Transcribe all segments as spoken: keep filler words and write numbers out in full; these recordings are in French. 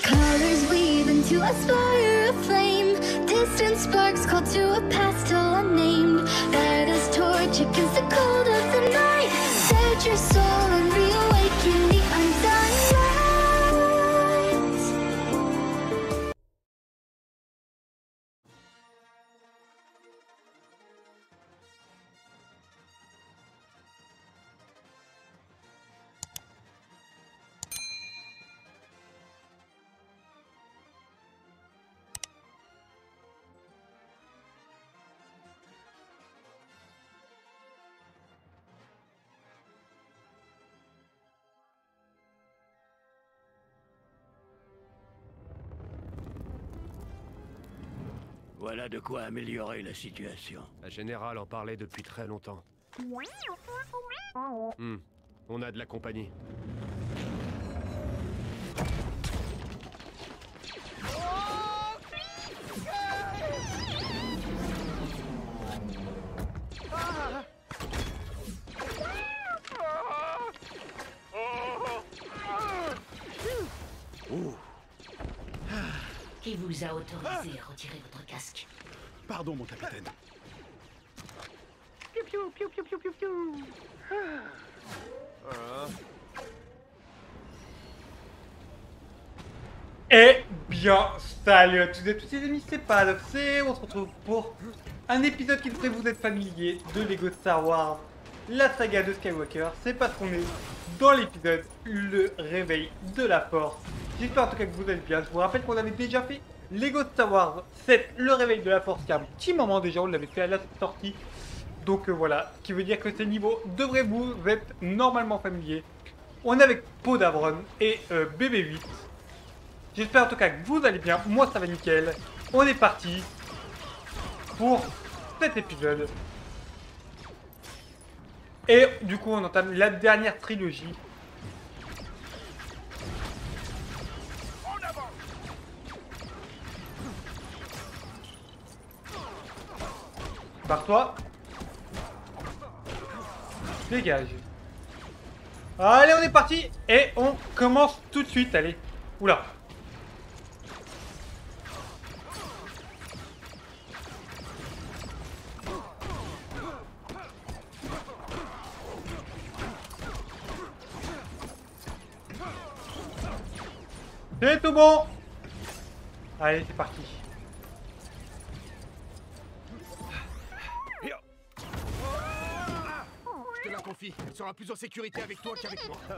Colors weave into a spire of flame. Distant sparks call to a past still unnamed. Light as torch against the cold of the night. Set your soul and reawaken the undying light. Voilà de quoi améliorer la situation. La générale en parlait depuis très longtemps. Hmm. On a de la compagnie. Qui vous a autorisé à retirer votre casque? Pardon, mon capitaine. Piou piou piou piou piou piou piou. Ah. Eh bien, salut à tous et à toutes les amis, c'est Paradoxé. On se retrouve pour un épisode qui devrait vous être familier de Lego Star Wars, la saga de Skywalker. C'est parce qu'on est dans l'épisode Le Réveil de la Force. J'espère en tout cas que vous allez bien. Je vous rappelle qu'on avait déjà fait Lego Star Wars sept, Le Réveil de la Force, il y a un petit moment déjà, on l'avait fait à la sortie. Donc euh, voilà, ce qui veut dire que ces niveaux devraient vous être normalement familiers. On est avec Poe Dameron et euh, B B huit. J'espère en tout cas que vous allez bien, moi ça va nickel. On est parti pour cet épisode. Et du coup on entame la dernière trilogie. Barre-toi. Dégage. Allez, on est parti. Et on commence tout de suite, allez. Oula. C'est tout bon. Allez, c'est parti. Je te la confie, elle sera plus en sécurité avec toi qu'avec moi.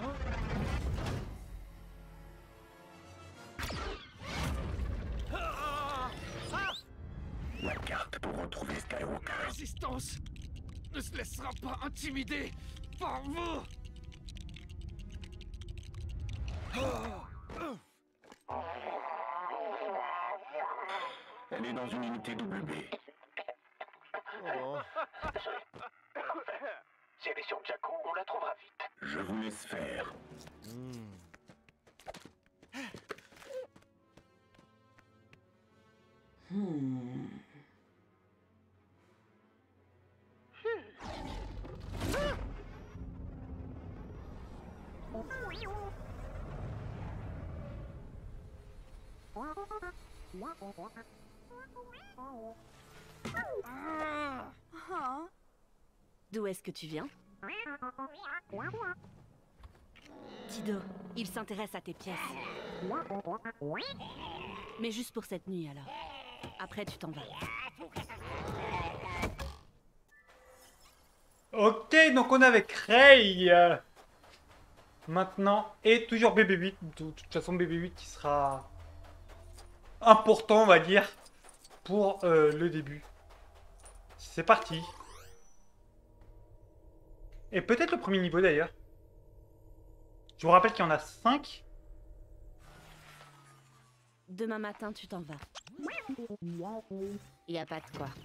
La carte pour retrouver Skywalker. La résistance ne se laissera pas intimider par vous. Elle est dans une unité W B. Oh. Si elle est sur Jakku, on la trouvera vite. Je vous laisse faire. Hmm. D'où est-ce que tu viens? Tido, il s'intéresse à tes pièces. Mais juste pour cette nuit alors. Après tu t'en vas. Ok, donc on est avec Rey euh, maintenant et toujours B B huit. De toute façon, B B huit qui sera important, on va dire, pour euh, le début. C'est parti. Et peut-être le premier niveau d'ailleurs. Je vous rappelle qu'il y en a cinq. Demain matin tu t'en vas. Y a pas de quoi.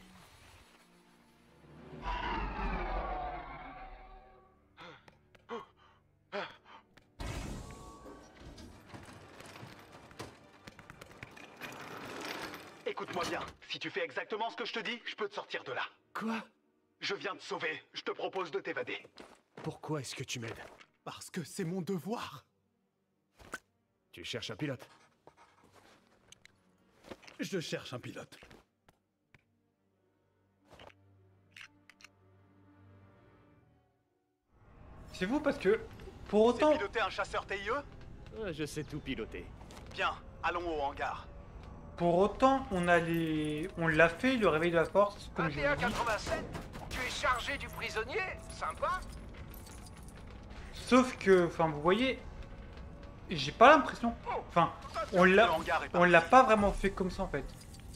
Écoute-moi bien, si tu fais exactement ce que je te dis, je peux te sortir de là. Quoi? Je viens te sauver, je te propose de t'évader. Pourquoi est-ce que tu m'aides? Parce que c'est mon devoir. Tu cherches un pilote? Je cherche un pilote. C'est vous parce que, pour C'est autant... piloter un chasseur T I E? Ah, je sais tout piloter. Bien, allons au hangar. Pour autant, on a les... On l'a fait, le réveil de la force, comme je vous l'ai dit. quatre-vingt-sept. Tu es chargé du prisonnier? Sympa. Sauf que, enfin, vous voyez... J'ai pas l'impression... Enfin, on l'a... Le hangar est On parti. l'a pas vraiment fait comme ça, en fait.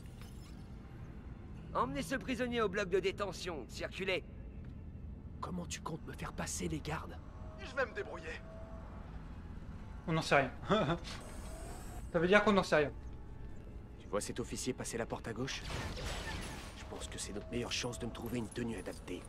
Emmenez ce prisonnier au bloc de détention. Circulez. Comment tu comptes me faire passer les gardes? Je vais me débrouiller. On n'en sait rien. Ça veut dire qu'on n'en sait rien. Tu vois cet officier passer la porte à gauche? Je pense que c'est notre meilleure chance de me trouver une tenue adaptée.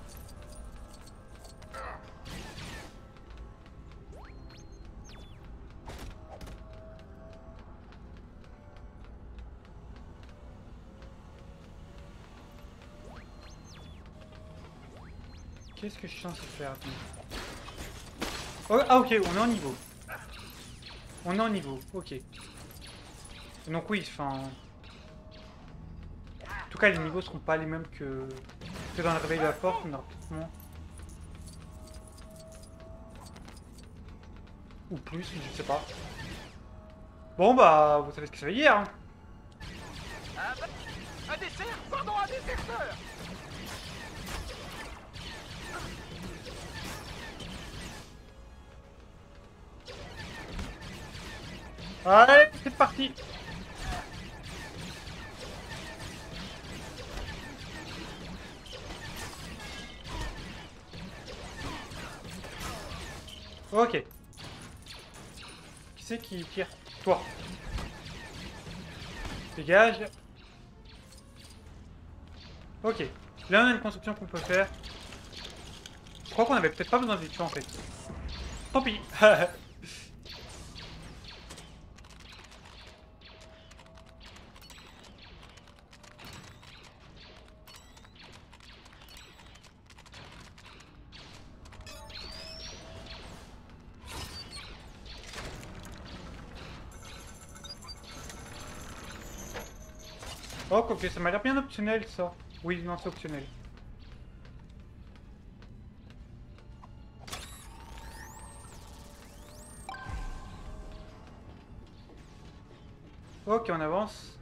Qu'est-ce que je suis censé faire? Oh, ah ok, on est en niveau. On est en niveau, ok. Donc oui, enfin... En tout cas, les niveaux seront pas les mêmes que, que dans le réveil de la force, on aura peut-être ou plus, je sais pas. Bon bah, vous savez ce que ça veut dire. Hein. Un dessert? Pardon, un déserteur. Allez, c'est parti. Ok. Qui c'est qui tire? Toi. Dégage. Ok. Là on a une construction qu'on peut faire. Je crois qu'on avait peut-être pas besoin de tuer en fait. Tant pis. Oh, ok, ça m'a l'air bien optionnel ça. Oui, non, c'est optionnel. Ok, on avance.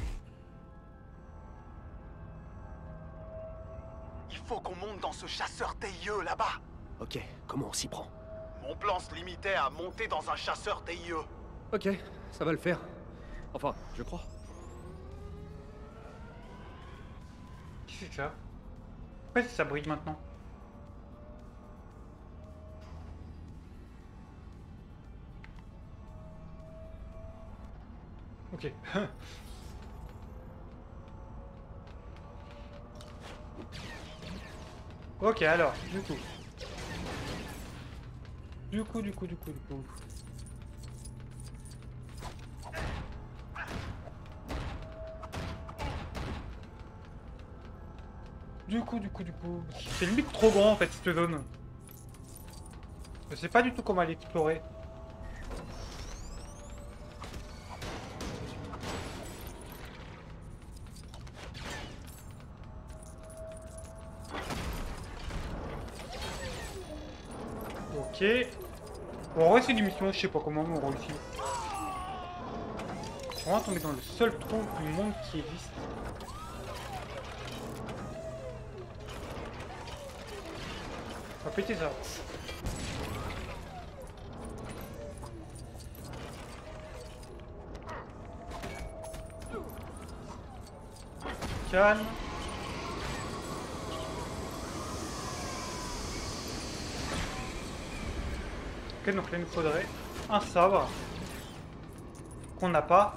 Il faut qu'on monte dans ce chasseur T I E là-bas. Ok, comment on s'y prend? Mon plan se limitait à monter dans un chasseur T I E. Ok, ça va le faire. Enfin, je crois. Qu'est-ce que c'est ça? Pourquoi ça brille maintenant? Ok. Ok, alors, du coup. Du coup, du coup, du coup, du coup. Du coup, du coup, du coup. C'est limite trop grand en fait cette zone. Je sais pas du tout comment l'explorer. Ok. Bon, on réussit l'émission, je sais pas comment on réussit. Je suis vraiment tombé dans le seul trou du monde qui existe. On va péter ça. Calme. Ok, donc là il nous faudrait un sabre qu'on n'a pas.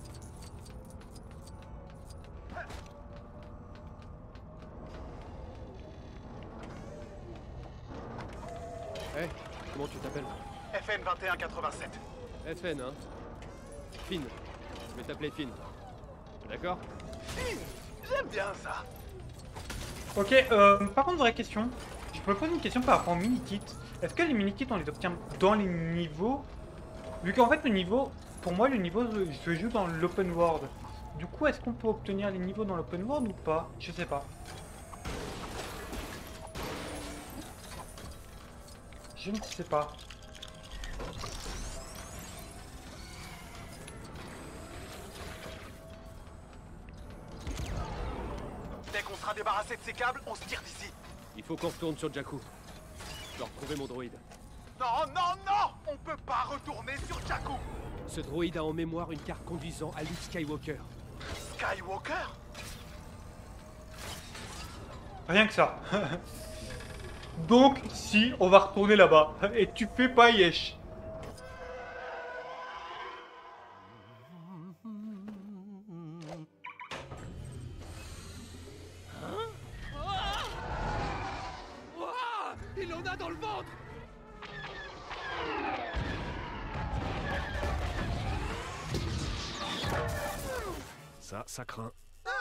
Hey, comment tu t'appelles? F N vingt et un quatre-vingt-sept. F N, hein? Finn. Je vais t'appeler Finn. D'accord? J'aime bien ça. Ok, euh, par contre, vraie question. Je peux poser une question par rapport aux mini-kits. Est-ce que les mini-kits, on les obtient dans les niveaux? Vu qu'en fait, le niveau, pour moi, le niveau se joue dans l'open world. Du coup, est-ce qu'on peut obtenir les niveaux dans l'open world ou pas? Je sais pas. Je ne sais pas. Dès qu'on sera débarrassé de ces câbles, on se tire d'ici. Il faut qu'on retourne sur Jakku. Je dois retrouver mon droïde. Non, non, non! On peut pas retourner sur Jakku! Ce droïde a en mémoire une carte conduisant à Luke Skywalker. Skywalker? Rien que ça. Donc, si, on va retourner là-bas. Et tu fais pas Yesh. Ouah, il en a dans le ventre! Ça, ça craint.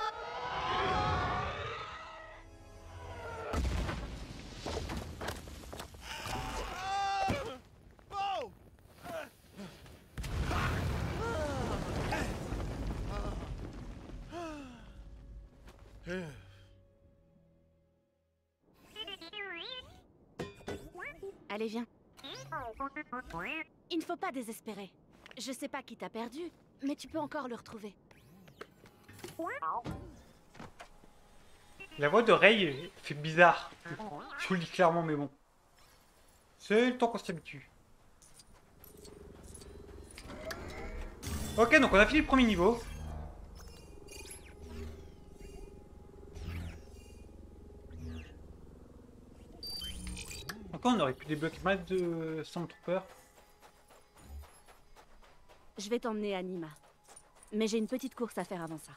Allez, viens. Il ne faut pas désespérer. Je sais pas qui t'a perdu, mais tu peux encore le retrouver. La voix de Rey fait bizarre. Je vous le dis clairement, mais bon. C'est le temps qu'on s'habitue. Ok, donc on a fini le premier niveau. Encore, on aurait pu débloquer mal de Stormtrooper. Je vais t'emmener à Nima. Mais j'ai une petite course à faire avant ça.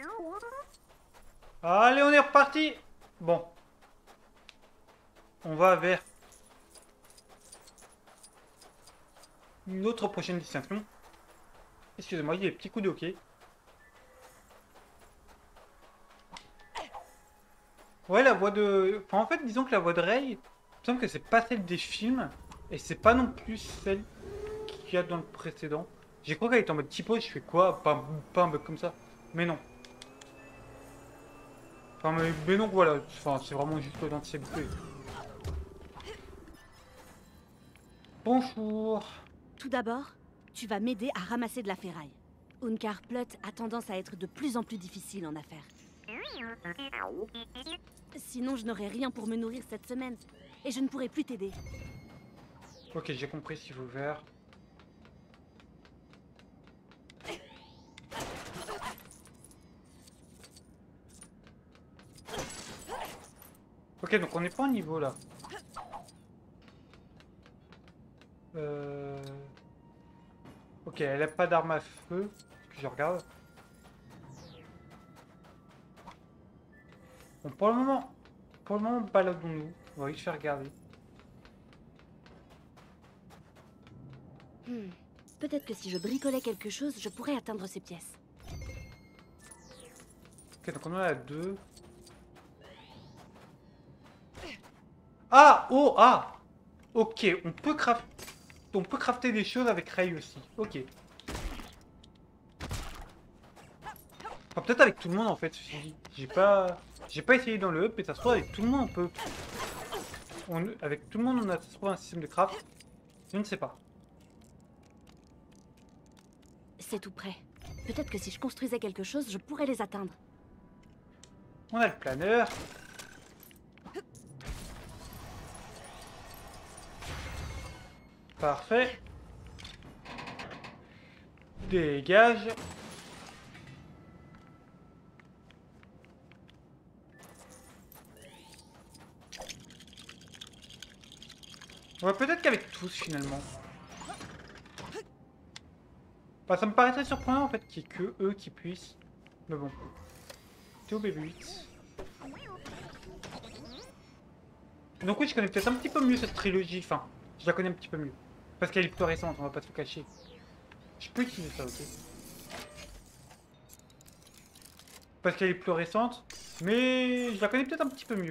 Allez, on est reparti. Bon. On va vers une autre prochaine destination. Excusez-moi, il y a des petits coups de hockey. Ouais, la voix de... Enfin, en fait, disons que la voix de Rey, il me semble que c'est pas celle des films. Et c'est pas non plus celle qu'il y a dans le précédent. J'ai cru qu'elle était en mode typo, je fais quoi? Pas, pas un bug comme ça. Mais non. Enfin, mais, mais non, voilà. Enfin, c'est vraiment juste le temps de s'habituer. Bonjour. Tout d'abord, tu vas m'aider à ramasser de la ferraille. Unkar Plutt a tendance à être de plus en plus difficile en affaires. Sinon, je n'aurais rien pour me nourrir cette semaine. Et je ne pourrais plus t'aider. Ok, j'ai compris s'il faut faire. Ok, donc on n'est pas au niveau là. Euh... Ok, elle a pas d'arme à feu. Que je regarde. Bon, pour le moment, pour le moment, baladons-nous. On va vite faire regarder. Hmm. Peut-être que si je bricolais quelque chose, je pourrais atteindre ces pièces. Ok, donc on en a deux. Ah! Oh! Ah! Ok, on peut craft... on peut crafter des choses avec Rey aussi. Ok. Enfin, peut-être avec tout le monde en fait. J'ai pas... J'ai pas essayé dans le hub, mais ça se trouve avec tout le monde on peut... On... Avec tout le monde on a ça se trouve un système de craft. Je ne sais pas. C'est tout prêt. Peut-être que si je construisais quelque chose, je pourrais les atteindre. On a le planeur. Parfait. Dégage. Ouais, peut-être qu'avec tous finalement. Bah, ça me paraît très surprenant en fait qu'il n'y ait que eux qui puissent. Mais bon. T'es au B B huit. Donc oui, je connais peut-être un petit peu mieux cette trilogie. Enfin, je la connais un petit peu mieux. Parce qu'elle est plus récente, on va pas se le cacher. Je peux utiliser ça, ok. Parce qu'elle est plus récente, mais je la connais peut-être un petit peu mieux.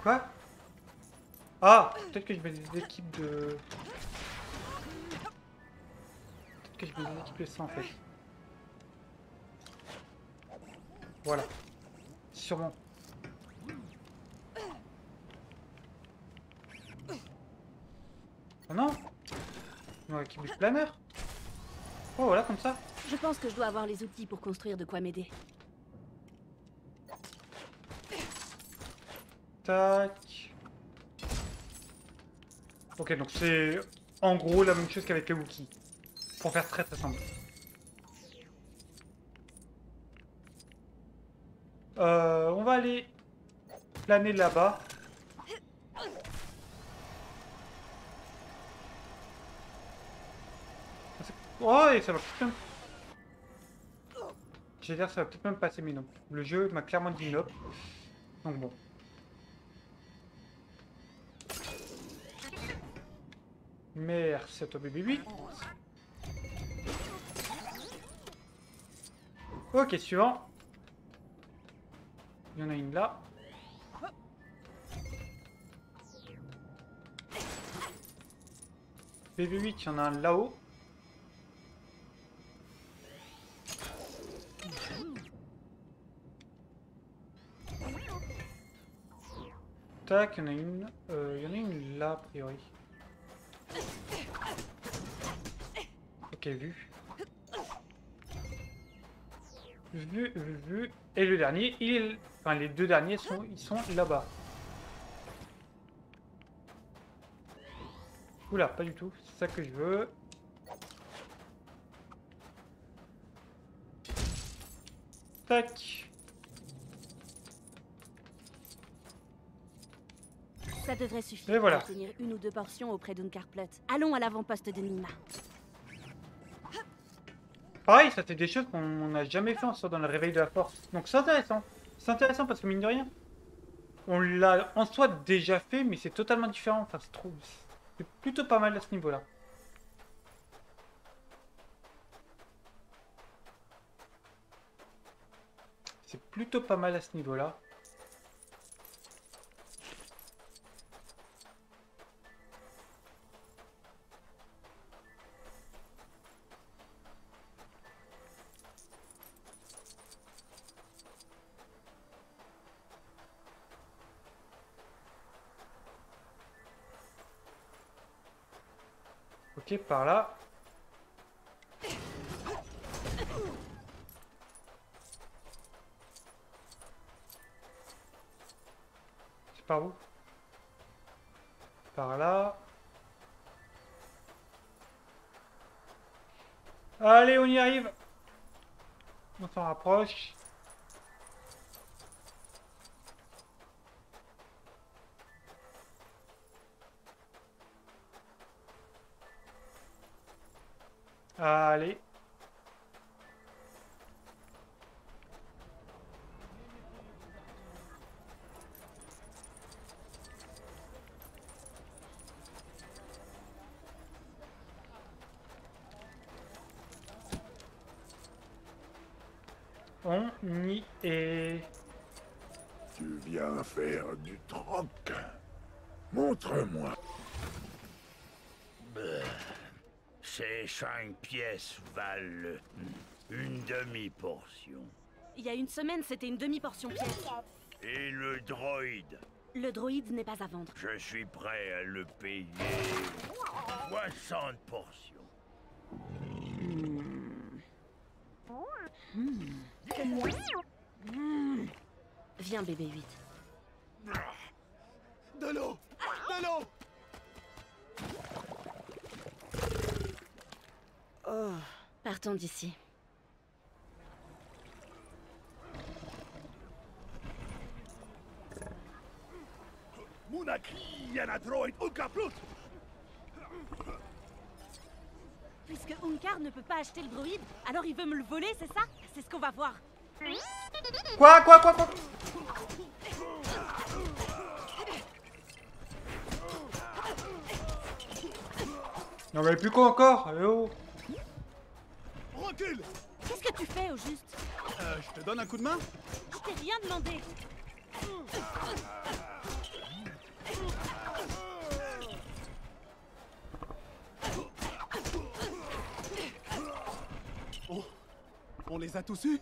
Quoi? Ah, peut-être que je mets des équipes de... Peut-être que je mets des équipes de ça en fait. Voilà. Sûrement. Oh non! Non, équipe de planeur. Oh voilà, comme ça. Je pense que je dois avoir les outils pour construire de quoi m'aider. Tac. Ok, donc c'est en gros la même chose qu'avec les Wookiees. Pour faire très très simple. Euh, on va aller planer là-bas. Oh, et ça va peut-être même... J'allais dire ça va peut-être même passer, mais non. Le jeu m'a clairement dit non. Donc bon. Merci à toi, bébé huit. Ok, suivant. Il y en a une là. bébé huit, il y en a un là-haut. Tac, il y en a une. Euh, il y en a une là, a priori. Ok, vu. Vu, vu, vu. Et le dernier, il est... Enfin, les deux derniers, sont, ils sont là-bas. Oula, pas du tout. C'est ça que je veux. Tac. Ça devrait suffire Et voilà. pour obtenir une ou deux portions auprès d'Unkarplut. Allons à l'avant-poste de Nima. Pareil, ça c'est des choses qu'on n'a jamais fait en sort dans le réveil de la force. Donc c'est intéressant. C'est intéressant parce que mine de rien, on l'a en soi déjà fait, mais c'est totalement différent. Enfin, c'est trop... C'est plutôt pas mal à ce niveau-là. C'est plutôt pas mal à ce niveau-là. Ok, par là. C'est par où? Par là. Allez, on y arrive. On s'en rapproche. Allez. On y est. Tu viens faire du troc. Montre-moi. Ces cinq pièces valent une demi-portion. Il y a une semaine, c'était une demi-portion pièce. Et le droïde? Le droïde n'est pas à vendre. Je suis prêt à le payer soixante portions. Hmm. Hmm. Hmm. Viens, bébé huit. De l'eau! De l'eau! Oh. Partons d'ici. Puisque Unkar ne peut pas acheter le droïde, alors il veut me le voler, c'est ça? C'est ce qu'on va voir. Quoi, quoi, quoi, quoi? Non mais plus quoi encore? Allez oh. Recule! Qu'est-ce que tu fais au juste? Euh, je te donne un coup de main? Je t'ai rien demandé. Oh, on les a tous eus?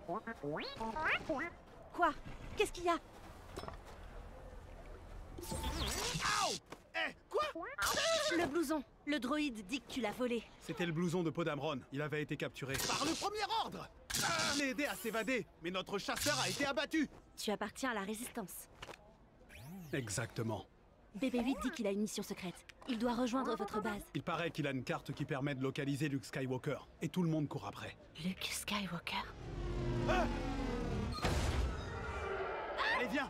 Quoi? Qu'est-ce qu'il y a? Eh, quoi? Le blouson. Le droïde dit que tu l'as volé. C'était le blouson de Podamron. Il avait été capturé par le premier ordre. Je l'ai aidé à s'évader, mais notre chasseur a été abattu. Tu appartiens à la résistance. Exactement. B B huit dit qu'il a une mission secrète. Il doit rejoindre votre base. Il paraît qu'il a une carte qui permet de localiser Luke Skywalker. Et tout le monde court après. Luke Skywalker. Ah! Allez, viens!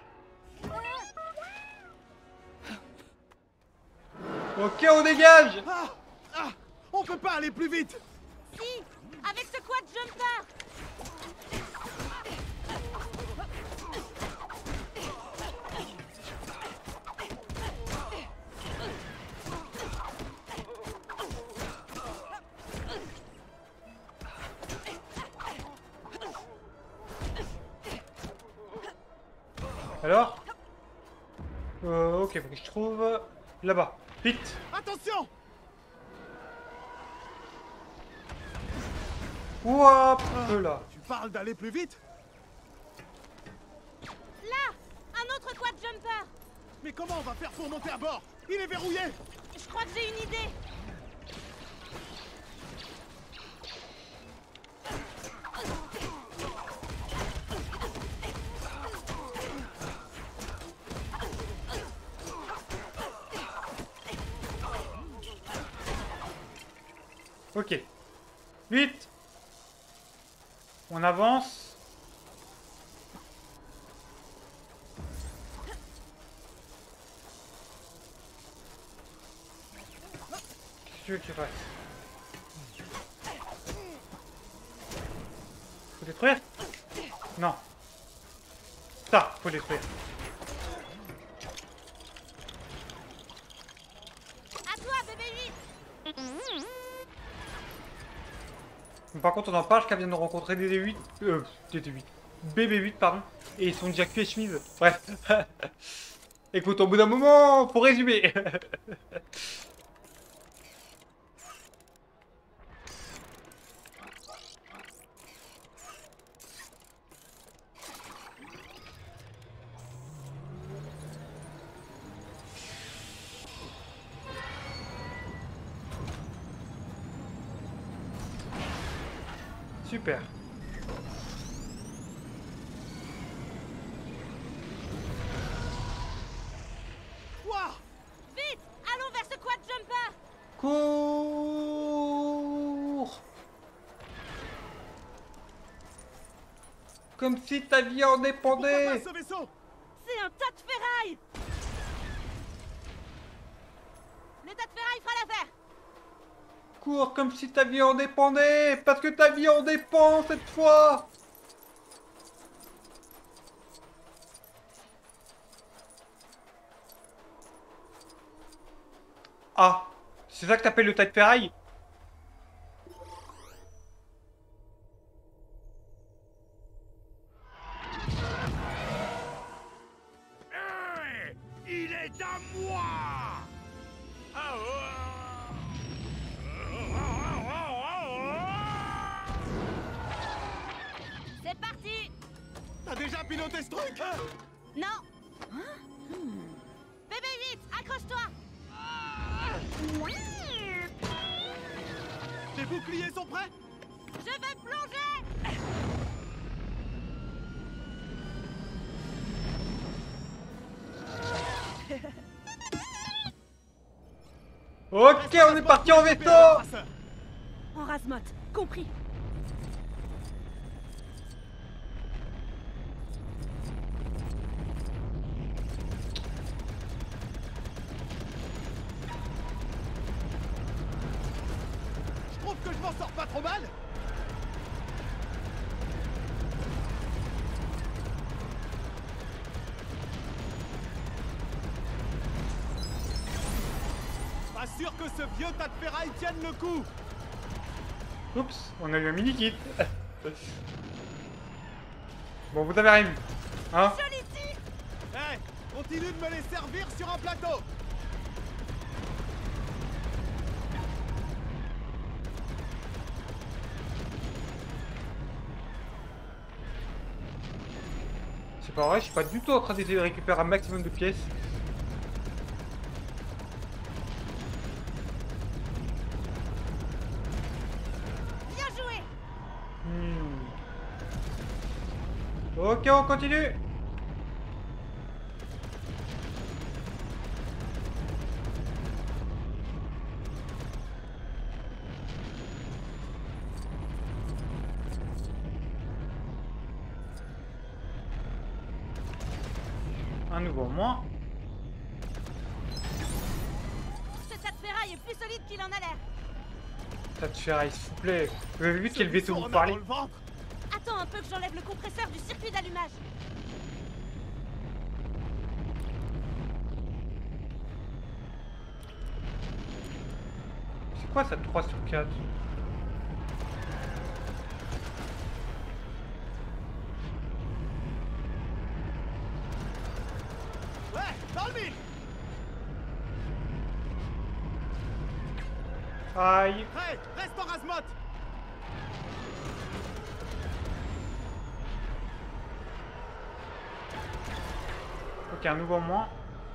Ok, on dégage. Ah! Ah! On peut pas aller plus vite! Si! Avec ce quad jumper! Alors euh, ok, faut que je trouve là-bas. Vite. Attention! Hop là. Tu parles d'aller plus vite? Là! Un autre quad jumper! Mais comment on va faire pour monter à bord? Il est verrouillé! Je crois que j'ai une idée! Ok. Vite. On avance. Qu'est-ce que tu veux que tu fasses? Faut détruire? Non. Ça, faut détruire. À toi, B B huit! Par contre, on en parle qu'elle vient de rencontrer D D huit, euh, D D huit, B B huit, pardon, et ils sont déjà cuits et chemise. Bref. Écoute, au bout d'un moment, faut résumer. Super. Quoi? Vite! Allons vers ce quad jumper! Cours! Comme si ta vie en dépendait! Pourquoi pas ce vaisseau? C'est un tas de ferraille! Le tas de ferraille fera l'affaire! Cours comme si ta vie en dépendait! Parce que ta vie en dépend cette fois! Ah! C'est ça que t'appelles le tas de ferraille? Hey, il est à moi! Ah, oh. C'est parti! T'as déjà piloté ce truc? Non! B B huit, accroche-toi! Les boucliers sont prêts? Je vais plonger! Ok, on est parti en vaisseau! En rase-motte, compris. Je trouve que je m'en sors pas trop mal. Pas sûr que ce vieux tas de ferraille tienne le coup. Oups, on a eu un mini-kit. Bon, vous avez rien vu. Hein? Hey, Continue de me les servir sur un plateau. C'est pas vrai, je suis pas du tout en train d'essayer de récupérer un maximum de pièces. Bien joué. Hmm. Ok, on continue. Un nouveau moins. Ce tas de ferraille est plus solide qu'il en a l'air. Tas de ferraille, s'il vous plaît. Vous avez vu quel vaisseau vous parlez? Attends un peu que j'enlève le compresseur du circuit d'allumage. C'est quoi ça, trois sur quatre? Ouais, dans le mille. Aïe. Hey, reste en Razmot. Ok, un nouveau moins.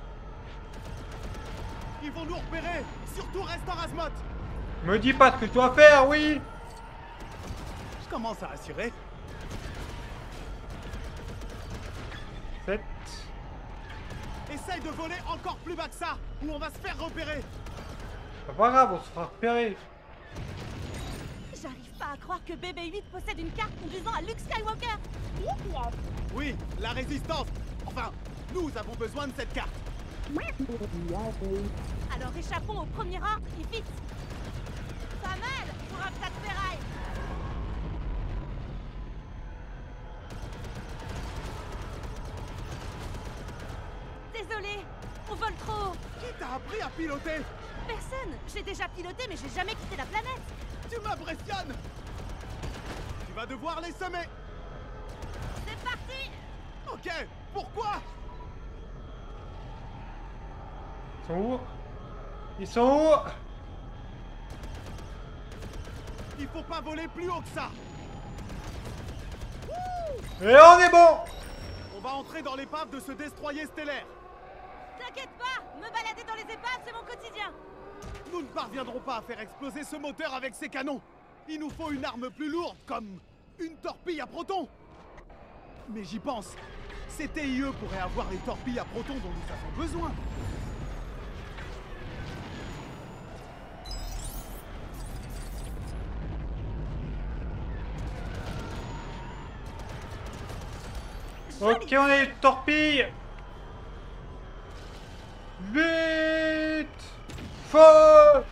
Ils vont nous repérer. Surtout reste en Razmot. Me dis pas ce que je dois faire, oui. Je commence à assurer. sept. Essaye de voler encore plus bas que ça, ou on va se faire repérer. C'est pas grave, on se fera repérer. J'arrive pas à croire que B B huit possède une carte conduisant à Luke Skywalker. Oui, la résistance. Enfin, nous avons besoin de cette carte. Alors échappons au premier ordre et vite. Pas mal pour un tas de ferraille. Désolé, on vole trop haut. Qui t'a appris à piloter? Personne. J'ai déjà piloté, mais j'ai jamais quitté la planète. Tu m'impressionnes. Tu vas devoir les semer. C'est parti. Ok, pourquoi? Ils sont où? Ils sont où? Il faut pas voler plus haut que ça. Et on est bon. On va entrer dans l'épave de ce destroyer stellaire. T'inquiète pas, me balader dans les épaves, c'est mon quotidien. Nous ne parviendrons pas à faire exploser ce moteur avec ces canons. Il nous faut une arme plus lourde, comme une torpille à protons. Mais j'y pense. Ces T I E pourraient avoir les torpilles à protons dont nous avons besoin. Ok, on a une torpille. Vite. Feu.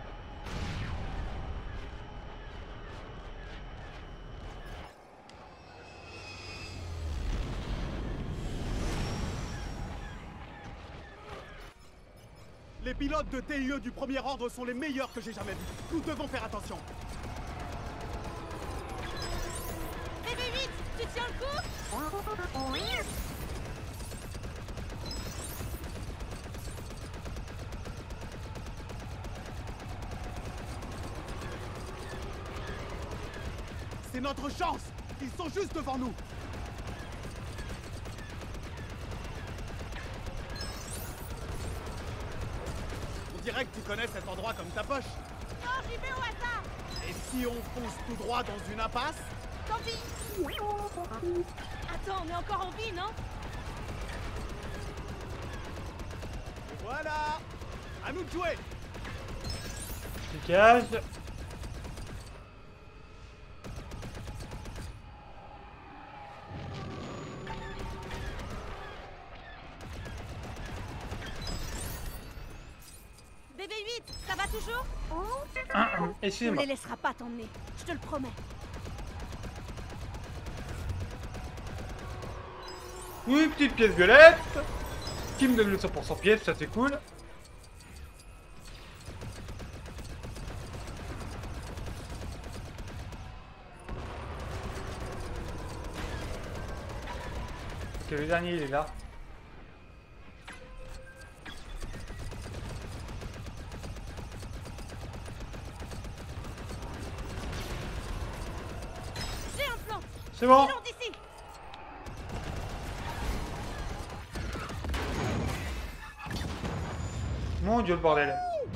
Les pilotes de T I E du premier ordre sont les meilleurs que j'ai jamais vus. Nous devons faire attention. B B huit, tu tiens le coup? C'est notre chance. Ils sont juste devant nous. On dirait que tu connais cet endroit comme ta poche. Non, j'y vais au hasard. Et si on fonce tout droit dans une impasse? Tant pis. Attends, on est encore en vie, non? Et voilà. À nous de jouer. Dégage. B B huit, ça va toujours? Ah, On excusez-moi. les laissera pas t'emmener, je te le promets. Oui, petite pièce violette. Qui me donne le cent pour cent pièce, ça c'est cool. Ok, le dernier il est là. C'est bon. Mon dieu, le bordel.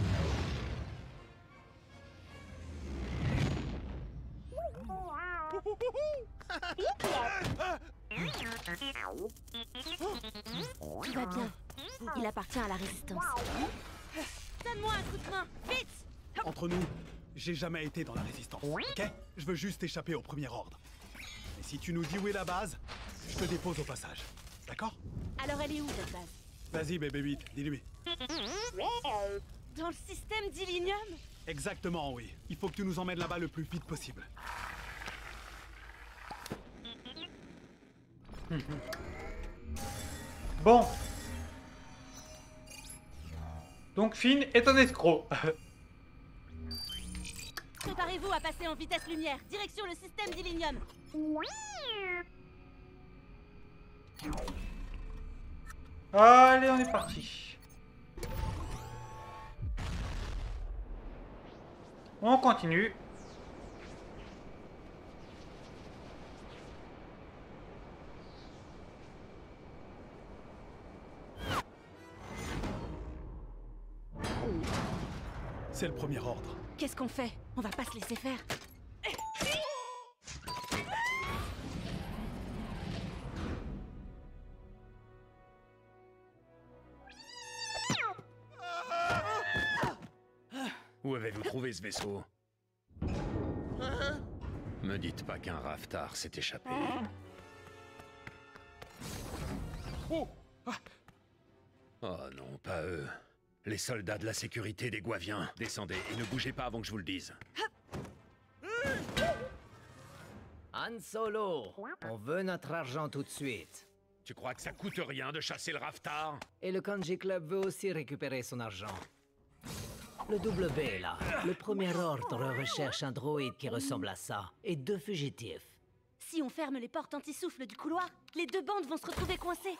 Tout va bien. Il appartient à la résistance. Donne-moi un coup de main, vite! Entre nous, j'ai jamais été dans la résistance, ok? Je veux juste échapper au premier ordre. Et si tu nous dis où est la base, je te dépose au passage. D'accord? Alors elle est où cette base? Vas-y, bébé huit, dis-lui. Dans le système d'Illinium? Exactement, oui. Il faut que tu nous emmènes là-bas le plus vite possible. Bon. Donc Finn est un escroc. Préparez-vous à passer en vitesse lumière, direction le système d'Illinium. Allez, on est parti. On continue. C'est le premier ordre. Qu'est-ce qu'on fait? On va pas se laisser faire. Où avez-vous trouvé ce vaisseau? Me dites pas qu'un Raftar s'est échappé. Oh! Oh non, pas eux. Les soldats de la sécurité des Gwaviens. Descendez et ne bougez pas avant que je vous le dise. Han Solo, on veut notre argent tout de suite. Tu crois que ça coûte rien de chasser le Raftar? Et le Kanji Club veut aussi récupérer son argent. Le W, là, le premier ordre recherche un droïde qui ressemble à ça, et deux fugitifs. Si on ferme les portes anti-souffle du couloir, les deux bandes vont se retrouver coincées.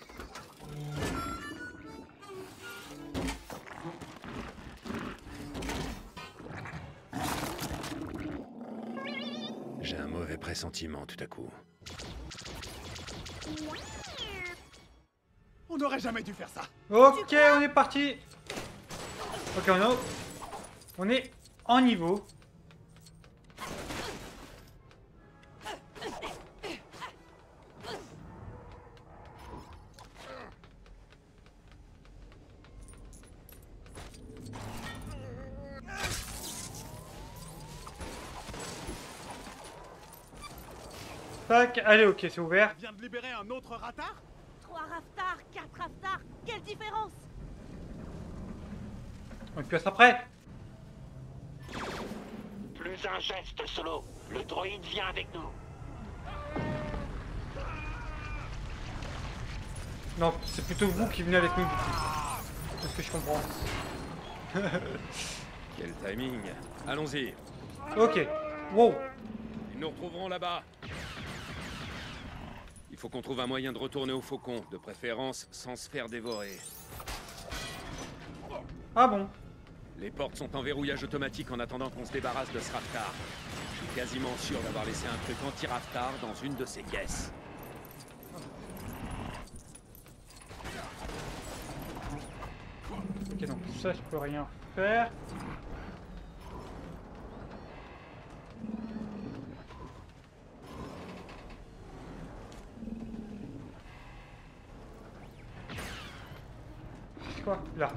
J'ai un mauvais pressentiment tout à coup. On n'aurait jamais dû faire ça. Ok, on est parti. Ok, on est, on est en niveau. Tac, allez, ok, c'est ouvert. On vient de libérer un autre Ratar? Trois Raftars, quatre Raftars, quelle différence? On peut être prêt. Plus un geste, Solo. Le droïde vient avec nous. Non, c'est plutôt vous qui venez avec nous. C'est ce que je comprends. Quel timing. Allons-y. Ok. Wow. Ils nous retrouveront là-bas. Il faut qu'on trouve un moyen de retourner au Faucon, de préférence sans se faire dévorer. Ah bon? Les portes sont en verrouillage automatique en attendant qu'on se débarrasse de ce Raftar. Je suis quasiment sûr d'avoir laissé un truc anti-Raftar dans une de ces caisses. Ok, donc ça, je peux rien faire. C'est quoi? Là.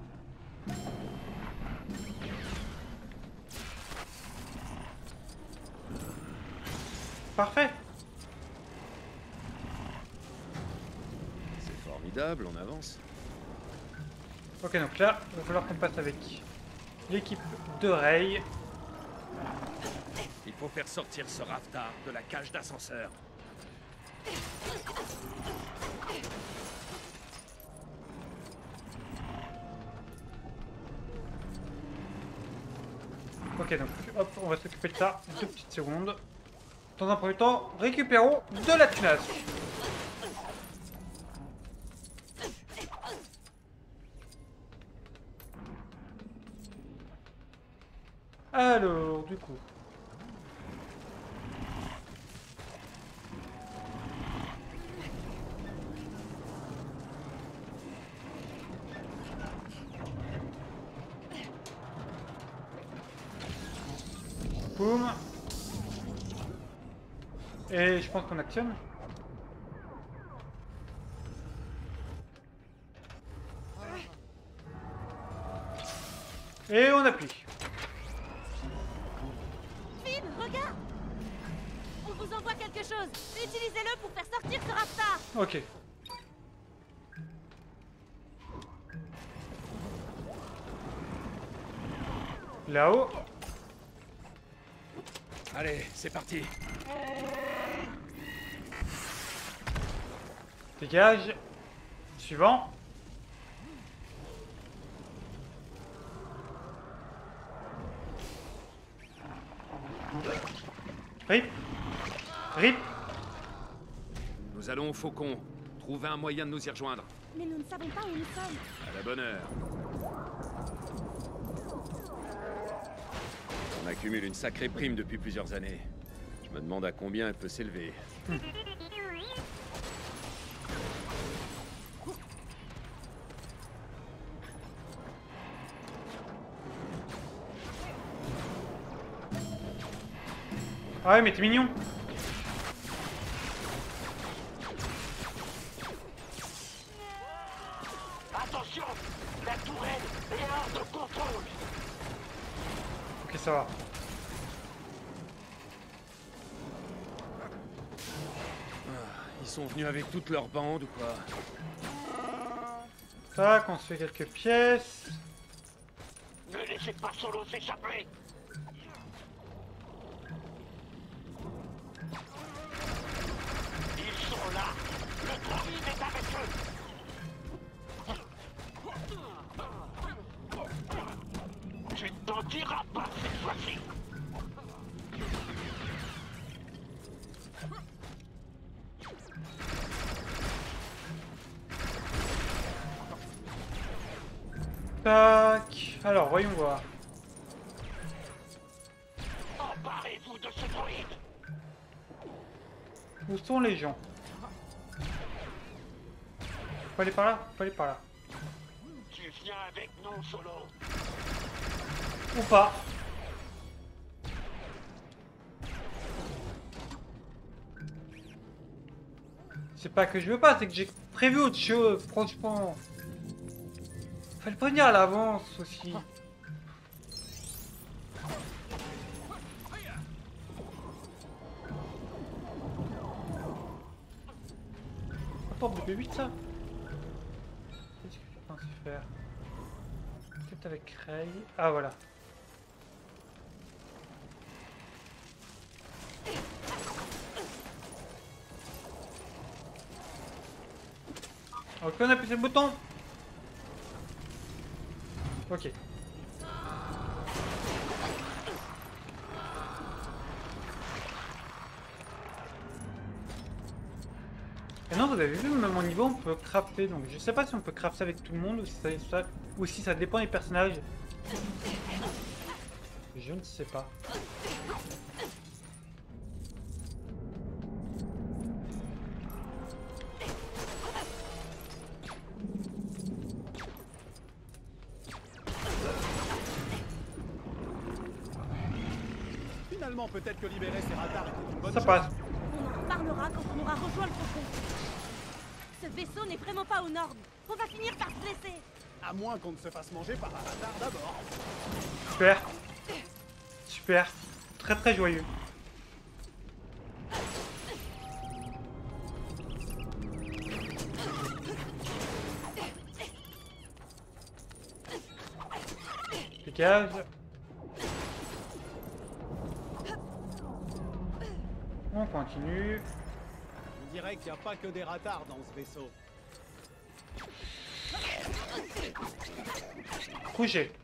Parfait. C'est formidable, on avance. Ok, donc là, il va falloir qu'on passe avec l'équipe de Rey. Il faut faire sortir ce Raftar de la cage d'ascenseur. Ok, donc hop, on va s'occuper de ça deux petites secondes. Dans un premier temps, récupérons de la tunasse. Alors, du coup... Boum. Et je pense qu'on actionne. Et on appuie. Finn, regarde! On vous envoie quelque chose. Utilisez-le pour faire sortir ce Raftar. Ok. Là-haut. Allez, c'est parti. Dégage. Suivant. Rip. Rip. Nous allons au Faucon. Trouver un moyen de nous y rejoindre. Mais nous ne savons pas où nous sommes. À la bonne heure. On accumule une sacrée prime depuis plusieurs années. Je me demande à combien elle peut s'élever. Hmm. Ah ouais, mais t'es mignon. Attention, la tourelle est hors de contrôle. Ok, ça va. Ils sont venus avec toute leur bande ou quoi? Tac, on se fait quelques pièces. Ne laissez pas Solo s'échapper. Ils sont là. Le droïde est avec eux. Tu ne t'en diras pas cette fois-ci. Tac. Alors, voyons voir. Emparez-vous de ce droïde. Où sont les gens? Faut aller par là? Faut aller par là. Tu viens avec nous, Solo. Ou pas. C'est pas que je veux pas, c'est que j'ai prévu autre chose, franchement. Fallait le prévenir à l'avance aussi. La porte de B huit, ça? Qu'est-ce que je pense faire? Peut-être avec Rey. Ah voilà. Ok, on appuie sur le bouton. Ok. Et non, vous avez vu, même au niveau, on peut crafter. Donc je sais pas si on peut crafter avec tout le monde ou si ça, ça, ou si ça dépend des personnages. Je ne sais pas. Finalement, peut-être que libérer ces radars était une bonne Ça chose. passe. On en reparlera quand on aura rejoint le Faucon. Ce vaisseau n'est vraiment pas aux normes. On va finir par se blesser. À moins qu'on ne se fasse manger par un radar d'abord. Super. Super. Très très joyeux. Dégage. On continue. Je dirais qu'il n'y a pas que des radars dans ce vaisseau. Coucher.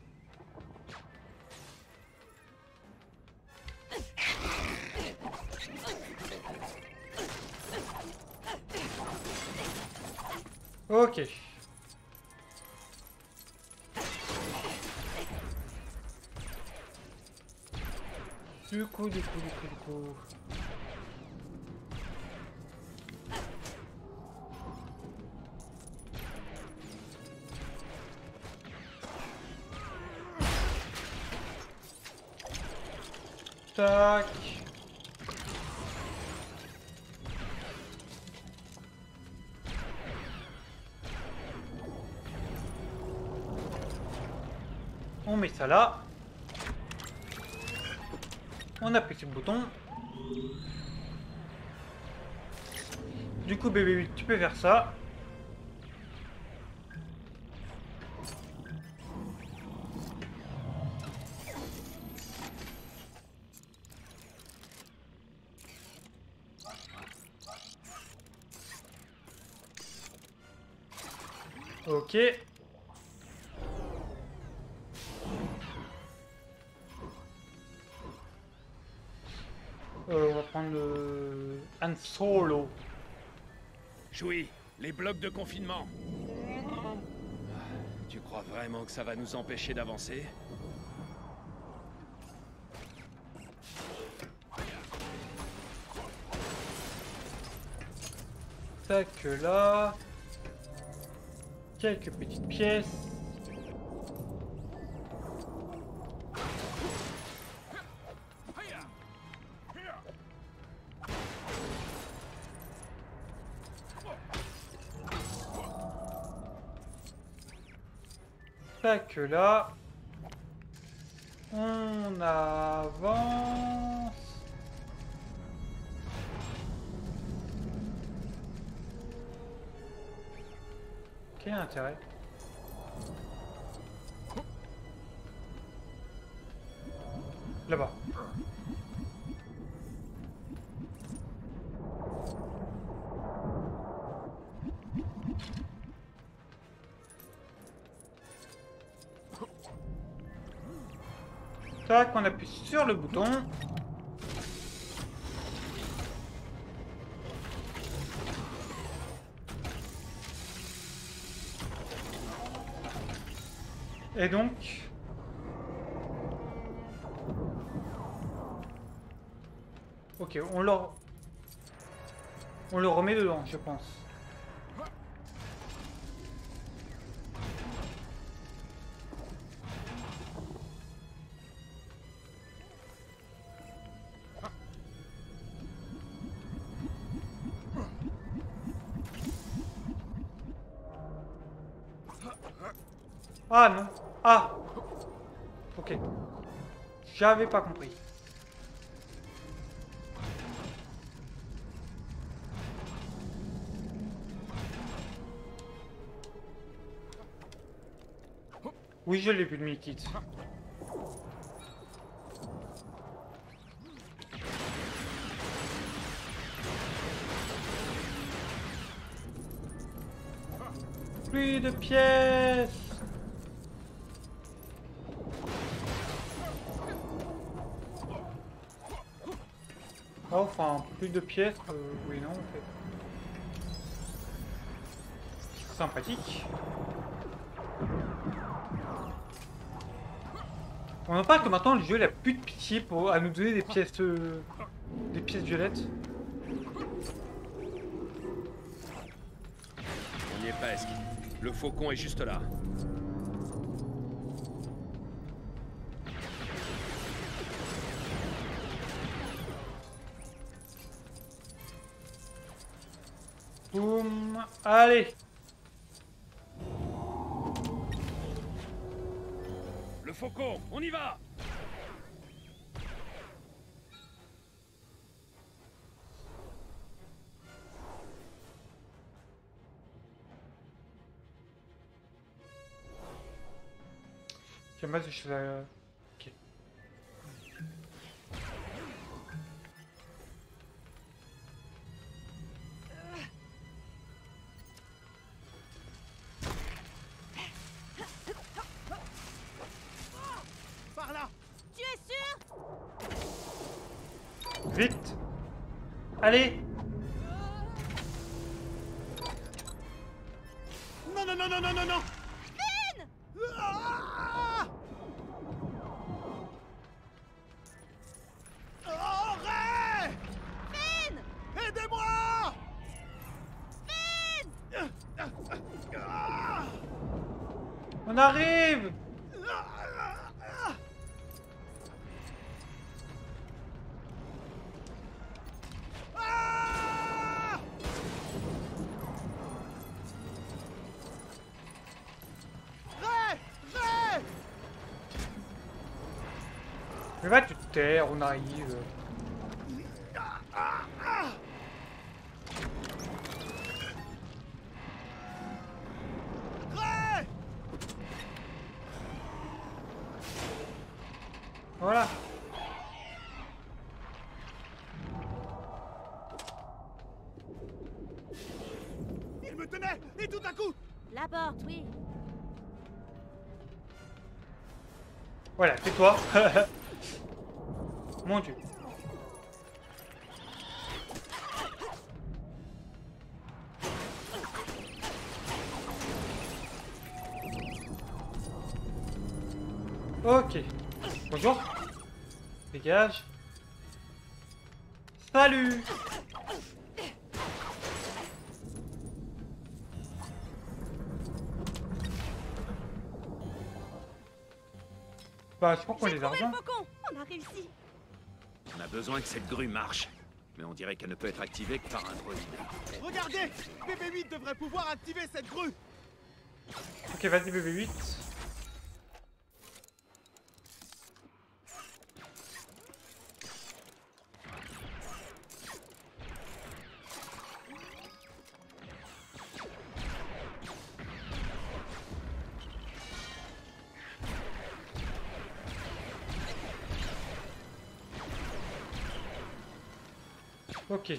Ok. Du coup, du coup, du coup, du coup. Tac. On met ça là. On appuie sur le bouton. Du coup, bébé huit, tu peux faire ça. Ok. Euh, on va prendre le Han Solo. Chewie, les blocs de confinement. Tu crois vraiment que ça va nous empêcher d'avancer? Tac, là. Quelques petites pièces. Tac, là. On avance. Quel intérêt? Là-bas. Tac, on appuie sur le bouton. Et donc... Ok, on le... On le remet dedans, je pense. Ah non. Ah. Ok. J'avais pas compris. Oui, je l'ai vu le Mickey. Plus de pièces. Oh, enfin, plus de pièces. Euh, oui, non, en fait. Sympathique. On en parle que maintenant le jeu il a plus de pitié pour à nous donner des pièces euh, des pièces violettes. On y est presque. Le faucon est juste là. Boum. Allez. Le faucon, on y va. J'ai mal de choses à... Ok. Par là. Tu es sûr? Vite. Allez. Non, non, non, non, non, non, non. Finn! Ah! Oh, Ray! Finn! Aidez-moi! Finn! Ah! On arrive. terre, on arrive. Voilà. Il me tenait, et tout à coup... La porte, oui. Voilà, tais-toi. Mon Dieu. Ok. Bonjour. Dégage. Salut. Bah, je crois qu'on les a rejoints. On a réussi. On a besoin que cette grue marche. Mais on dirait qu'elle ne peut être activée que par un droïde. Regardez, B B huit devrait pouvoir activer cette grue. Ok, vas-y B B huit. Ok.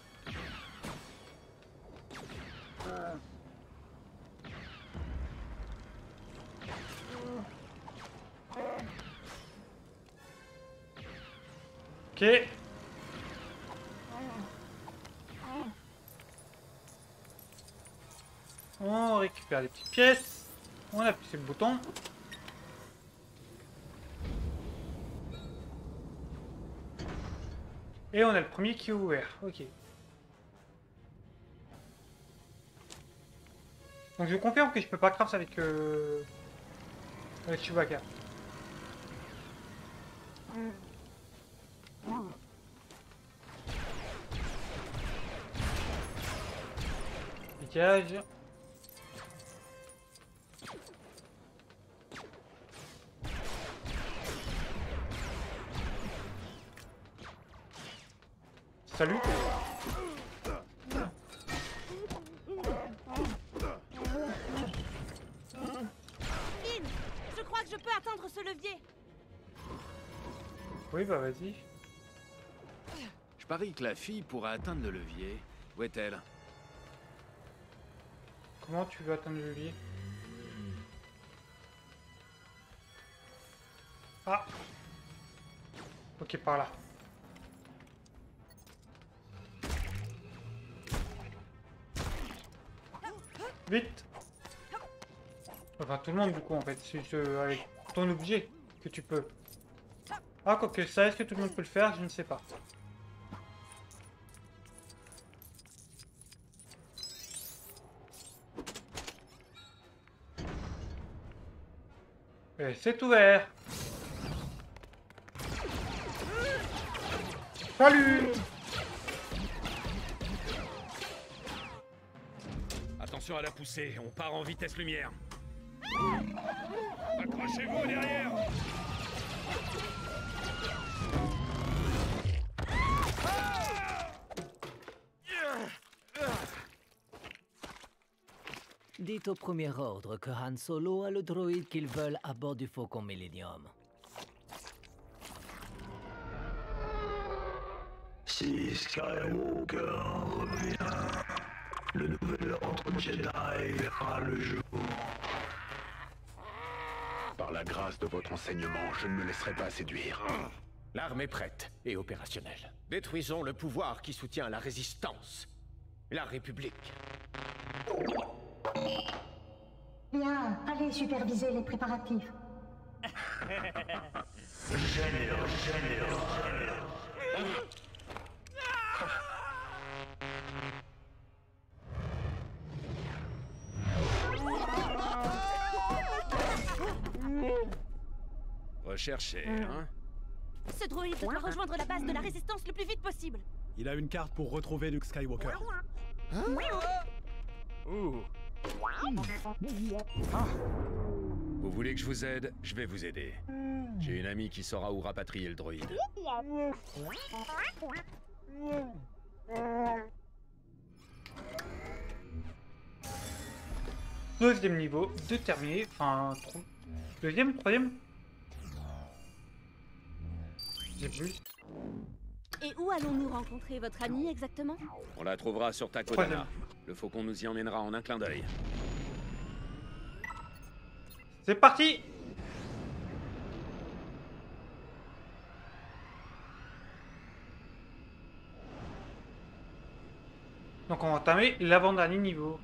Ok. On récupère les petites pièces. On appuie sur le bouton. Et on a le premier qui est ouvert. Ok. Donc je confirme que je peux pas craft avec euh, avec Chewbacca. Dégage. Salut. Lynn, je crois que je peux atteindre ce levier. Oui, bah vas-y. Je parie que la fille pourra atteindre le levier. Où est-elle? Comment tu veux atteindre le levier? Ah. Ok, par là. Vite. Enfin, tout le monde, du coup, en fait. C'est euh, avec ton objet que tu peux. Ah, quoique ça, est-ce que tout le monde peut le faire? Je ne sais pas. Et c'est ouvert. Salut. Attention à la poussée, on part en vitesse lumière. Accrochez-vous derrière. Dites au premier ordre que Han Solo a le droïde qu'ils veulent à bord du Faucon Millennium. Si Skywalker revient, le nouvel ordre Jedi verra le jour. Par la grâce de votre enseignement, je ne me laisserai pas séduire. L'arme est prête et opérationnelle. Détruisons le pouvoir qui soutient la résistance. La République. Bien, allez superviser les préparatifs. Généreux, généreux. Recherchez, hein? Ce droïde doit rejoindre la base de la résistance le plus vite possible. Il a une carte pour retrouver Luke Skywalker. Ouh. Vous voulez que je vous aide? Je vais vous aider. J'ai une amie qui saura où rapatrier le droïde. Deuxième niveau de terminé. Enfin, tro... deuxième, troisième. J'ai plus. Et où allons-nous rencontrer votre amie exactement? On la trouvera sur Takodana. Le faucon nous y emmènera en un clin d'œil. C'est parti! Donc on va entamer l'avant-dernier niveau.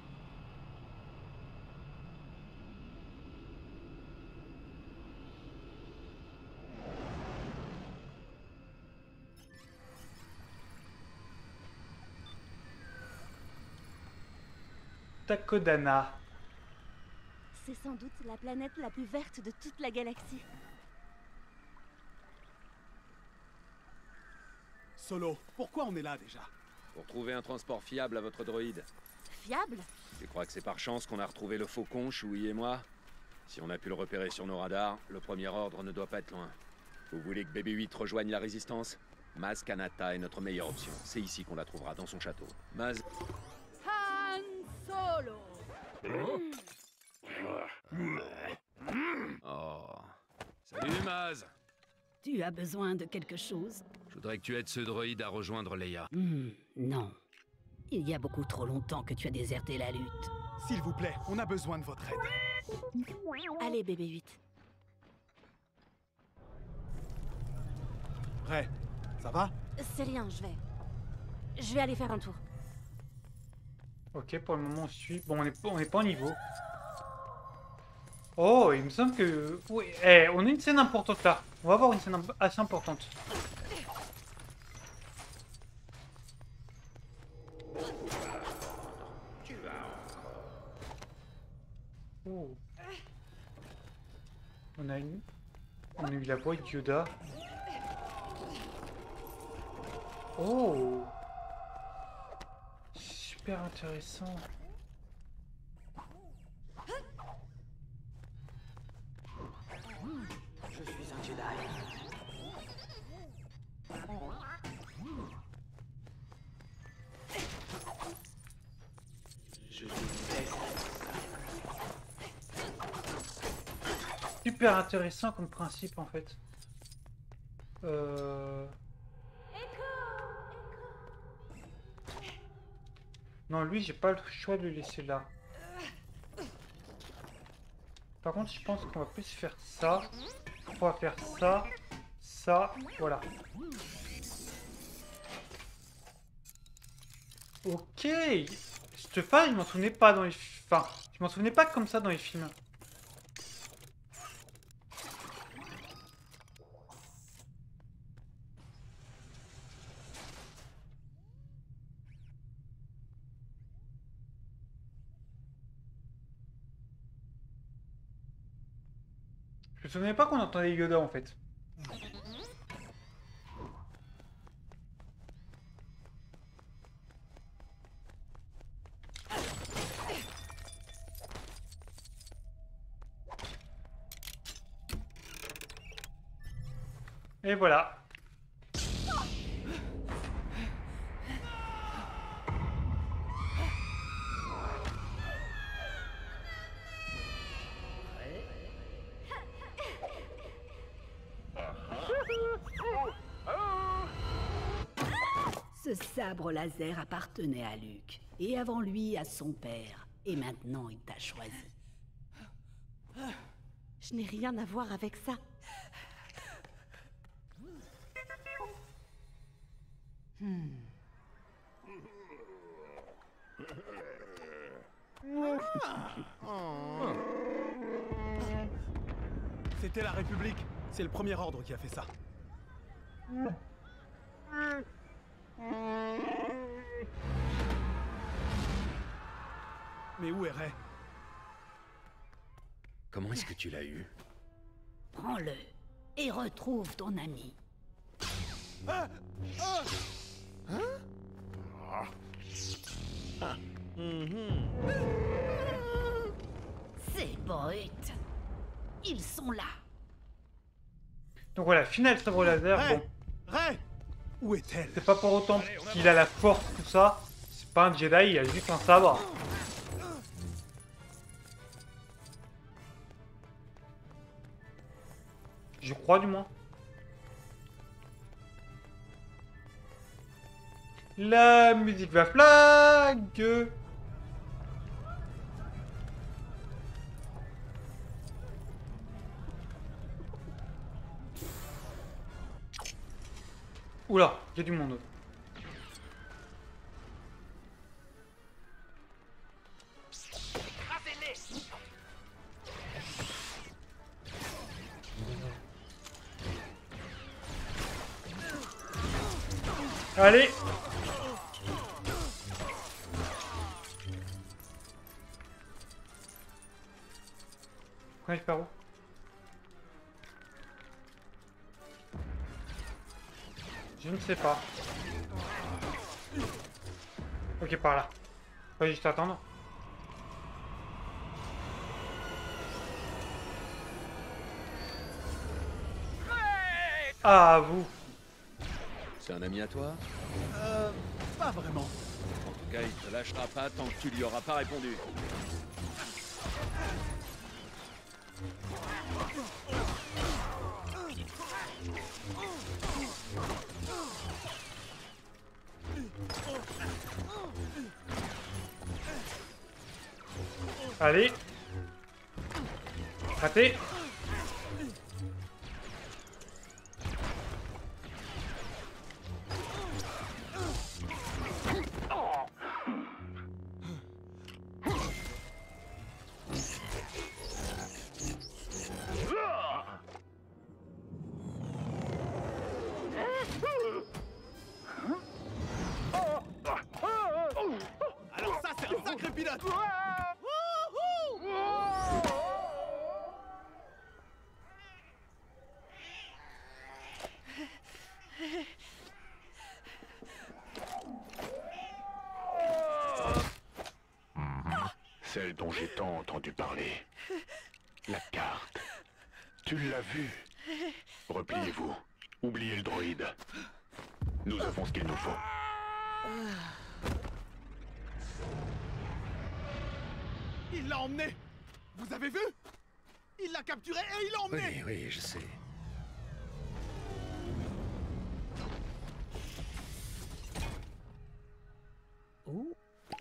Takodana. C'est sans doute la planète la plus verte de toute la galaxie. Solo, pourquoi on est là déjà? Pour trouver un transport fiable à votre droïde. Fiable? Tu crois que c'est par chance qu'on a retrouvé le faucon, Shui et moi? Si on a pu le repérer sur nos radars, le premier ordre ne doit pas être loin. Vous voulez que B B huit rejoigne la résistance? Maz Kanata est notre meilleure option. C'est ici qu'on la trouvera, dans son château. Maz... Han Solo. Oh. Salut Maz. Tu as besoin de quelque chose? Je voudrais que tu aides ce droïde à rejoindre Leia. Hmm, non. Il y a beaucoup trop longtemps que tu as déserté la lutte. S'il vous plaît, on a besoin de votre aide. Allez, B B huit. Ray, ça va? C'est rien, je vais... Je vais aller faire un tour. Ok, pour le moment on suit. Bon, on n'est on est pas au niveau. Oh, il me semble que... Oui, eh, on a une scène importante là. On va avoir une scène assez importante. Oh. On a une... On a eu la voix de Yoda. Oh. Super intéressant. Je suis un Jedi. Je déteste. Super intéressant comme principe en fait. Euh... Non, lui, j'ai pas le choix de le laisser là. Par contre, je pense qu'on va plus faire ça. On va faire ça, ça, voilà. Ok. Cette phase, je m'en souvenais pas dans les... Enfin, je m'en souvenais pas comme ça dans les films. Je me souvenais pas qu'on entendait Yoda en fait. Et voilà. Ce sabre laser appartenait à Luke, et avant lui à son père, et maintenant il t'a choisi. Je n'ai rien à voir avec ça. Hmm. C'était la République. C'est le premier ordre qui a fait ça. Mais où est Ray? Comment est-ce que tu l'as eu? Prends-le et retrouve ton ami. Ah ah hein? Ah. C'est brut. Ils sont là. Donc voilà, final sabre laser. Ray, Bon. Ray, où est-elle? C'est pas pour autant qu'il a la force, tout ça. C'est pas un Jedi, il a juste un sabre. Je crois du moins. La musique va flag. Oula, il y a du monde. Allez. Pourquoi je pars où? Je ne sais pas. Ok, par là. Faut juste attendre. Ah, vous. C'est un ami à toi? Euh, pas vraiment. En tout cas, il te lâchera pas tant que tu lui auras pas répondu. Allez. Raté. Alors ça, c'est un sacré pilote. Celle dont j'ai tant entendu parler. La carte. Tu l'as vue. Repliez-vous. Oubliez le droïde. Nous avons ce qu'il nous faut. Il l'a emmené. Vous avez vu? Il l'a capturé et il l'a emmené. Oui, oui, je sais. Oh.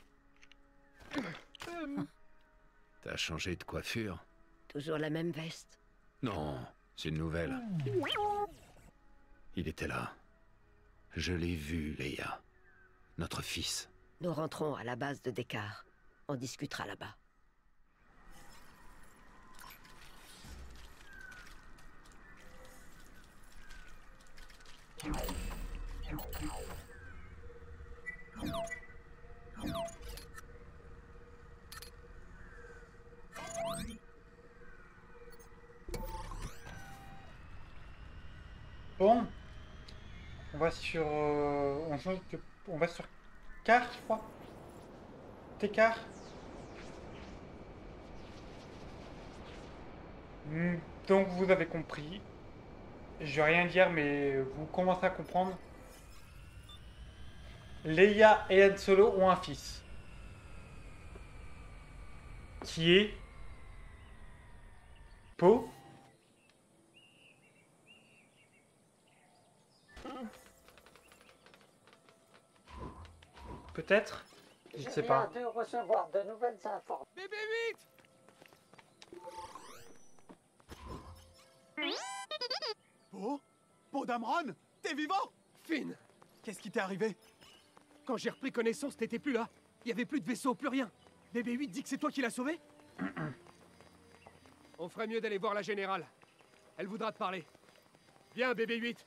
T'as changé de coiffure? Toujours la même veste. Non, c'est une nouvelle. Il était là. Je l'ai vu, Leia. Notre fils. Nous rentrons à la base de Dekar. On discutera là-bas. Bon. On va sur... Euh, on, change de, on va sur carte, je crois. Tekar. Donc vous avez compris. Je vais rien dire, mais vous commencez à comprendre. Leia et Han Solo ont un fils. Qui est... Poe. Peut-être. Je ne sais pas. Je viens de recevoir de nouvelles informations. B B huit. Poe? Poe Dameron? T'es vivant? Finn, Qu'est-ce qui t'est arrivé? quand j'ai repris connaissance, t'étais plus là. Il y avait plus de vaisseau, plus rien. B B huit dit que c'est toi qui l'as sauvé? On ferait mieux d'aller voir la générale. Elle voudra te parler. Viens, B B huit.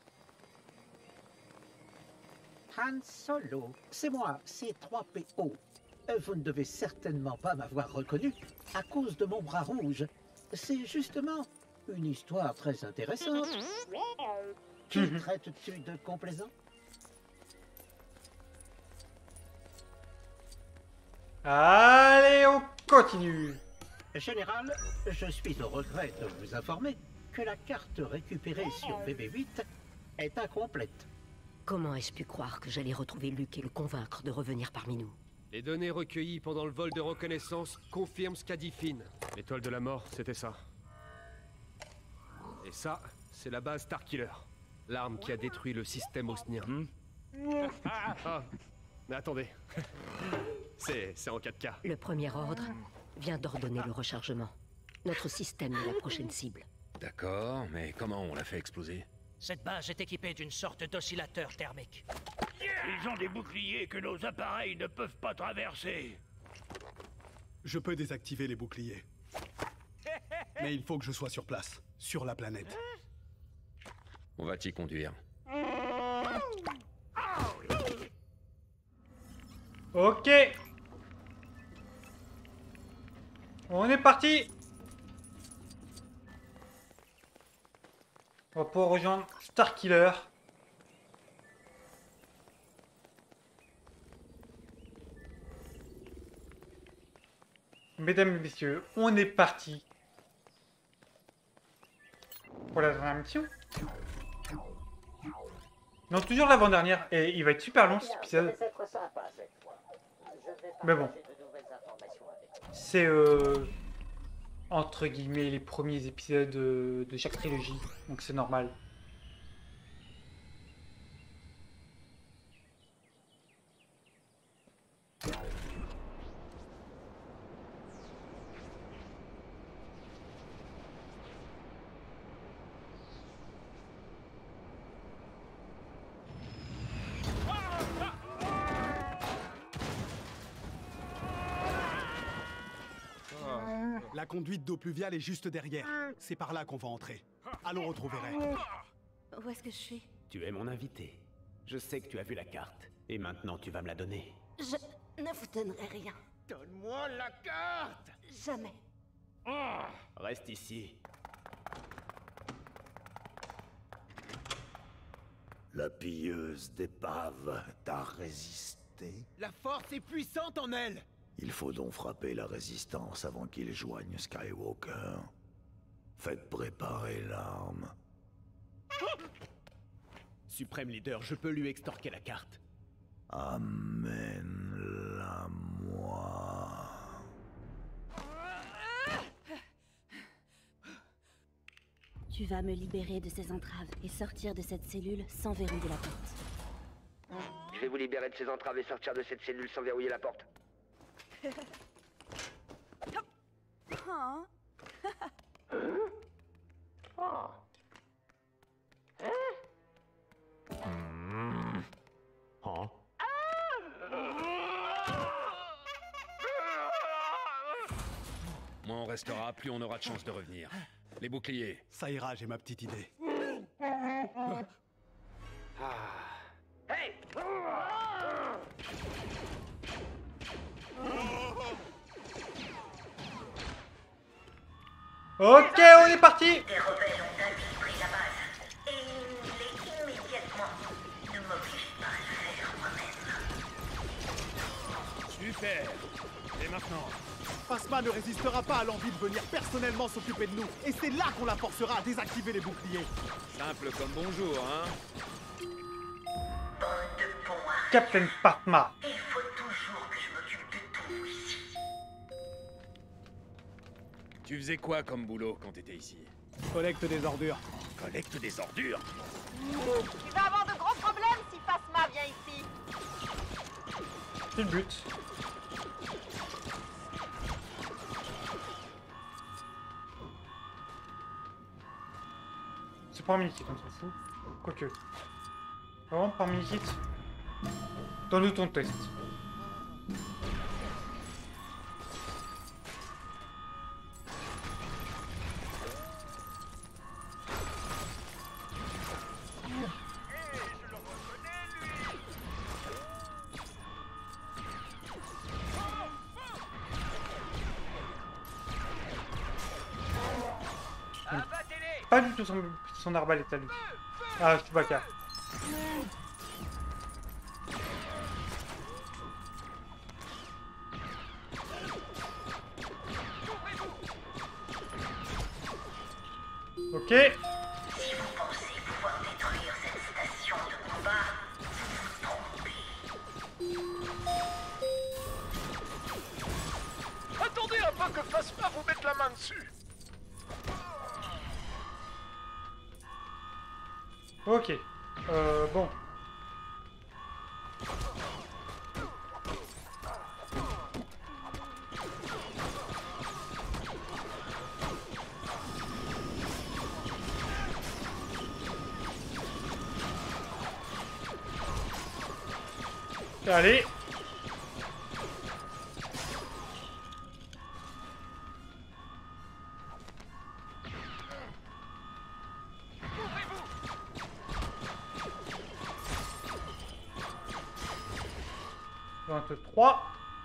Han Solo, c'est moi, C trois P O. Euh, Vous ne devez certainement pas m'avoir reconnu à cause de mon bras rouge. C'est justement une histoire très intéressante. Qui traites-tu de complaisant? Allez, on continue. Général, je suis au regret de vous informer que la carte récupérée sur B B huit est incomplète. Comment ai-je pu croire que j'allais retrouver Luke et le convaincre de revenir parmi nous? Les données recueillies pendant le vol de reconnaissance confirment ce qu'a dit Finn. L'étoile de la mort, c'était ça. Et ça, c'est la base Starkiller. L'arme qui a détruit le système osnien. Hmm? Ah, mais attendez. C'est c'est en quatre K. Le premier ordre vient d'ordonner le rechargement. Notre système est la prochaine cible. D'accord, mais comment on l'a fait exploser? Cette base est équipée d'une sorte d'oscillateur thermique. Ils ont des boucliers que nos appareils ne peuvent pas traverser. Je peux désactiver les boucliers. Mais il faut que je sois sur place, sur la planète. On va t'y conduire. Ok. On est parti. On va pouvoir rejoindre Starkiller. Mesdames et messieurs, on est parti pour la dernière mission. Non, toujours l'avant-dernière. Et il va être super long cet épisode. Mais bon. C'est euh, entre guillemets les premiers épisodes de, de chaque trilogie. Donc c'est normal. La conduite d'eau pluviale est juste derrière. C'est par là qu'on va entrer. Allons retrouver Ray. Où est-ce que je suis? Tu es mon invité. Je sais que tu as vu la carte. Et maintenant, tu vas me la donner. Je ne vous donnerai rien. Donne-moi la carte! Jamais. Reste ici. La pilleuse d'épave t'a résisté? La force est puissante en elle! Il faut donc frapper la résistance avant qu'il joigne Skywalker. Faites préparer l'arme. Suprême leader, je peux lui extorquer la carte. Amène-la moi. Tu vas me libérer de ces entraves et sortir de cette cellule sans verrouiller la porte. Je vais vous libérer de ces entraves et sortir de cette cellule sans verrouiller la porte. Oh. Oh. Mmh. Oh. Moins on restera, plus on aura de chance de revenir. Les boucliers. Ça ira, j'ai ma petite idée. Hey! Ok, on est parti. Des rebelles ont infiltré la base et ils nous voulaient immédiatement. Ne m'obligez pas à le faire moi-même. Super. Et maintenant? Phasma ne résistera pas à l'envie de venir personnellement s'occuper de nous. Et c'est là qu'on la forcera à désactiver les boucliers. Simple comme bonjour, hein? Bande de bons à... Captain Phasma. Il faut toujours que je m'occupe de tout ici. Tu faisais quoi comme boulot quand t'étais ici? Collecte des ordures. Collecte des ordures? Tu vas avoir de gros problèmes si Phasma vient ici. C'est le but. C'est pas un mini-kit, on s'en fout. Quoique. Vraiment pas un mini-kit. Donne-nous ton test. Pas du tout son, son arbalète à lui. Ah, Chewbacca. Ok. Si vous pensez pouvoir détruire cette station de combat, vous vous trompez. Attendez un peu que Phasma vous mette la main dessus. Ok. Euh, bon. Allez. vingt-trois.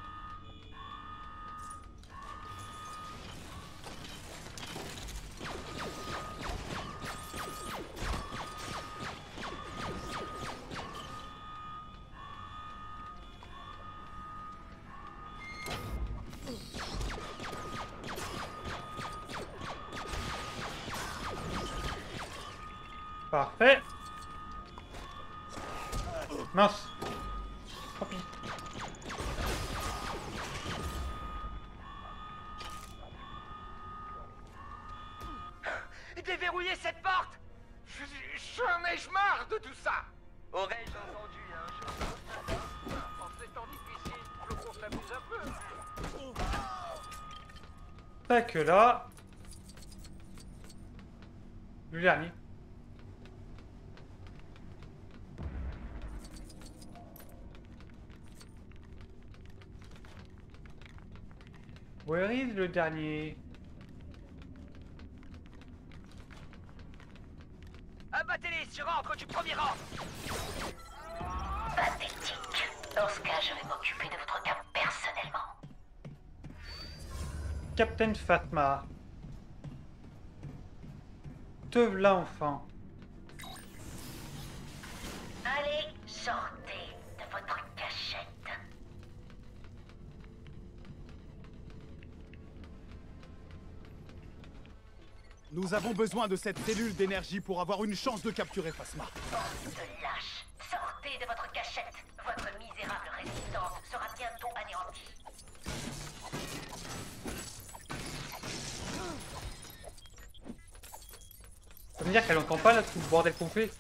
Parfait. Mince. Tant pis. Déverrouillez cette porte. J'en ai marre de tout ça. Aurais-je entendu un jour? En ces temps difficiles, faut qu'on s'amuse un peu. Pas que là. Le dernier. Where is le dernier? Abattez-les sur ordre du premier rang. Pathétique. Dans ce cas, je vais m'occuper de votre cas personnellement. Captain Phasma. Te v'là enfin. Allez, sortez de votre cachette. Nous avons besoin de cette cellule d'énergie pour avoir une chance de capturer Phasma. Bande de lâches, sortez de votre cachette. Votre misérable résistance sera bientôt anéantie. Ça veut dire qu'elle entend pas là tout le bordel qu'on fait.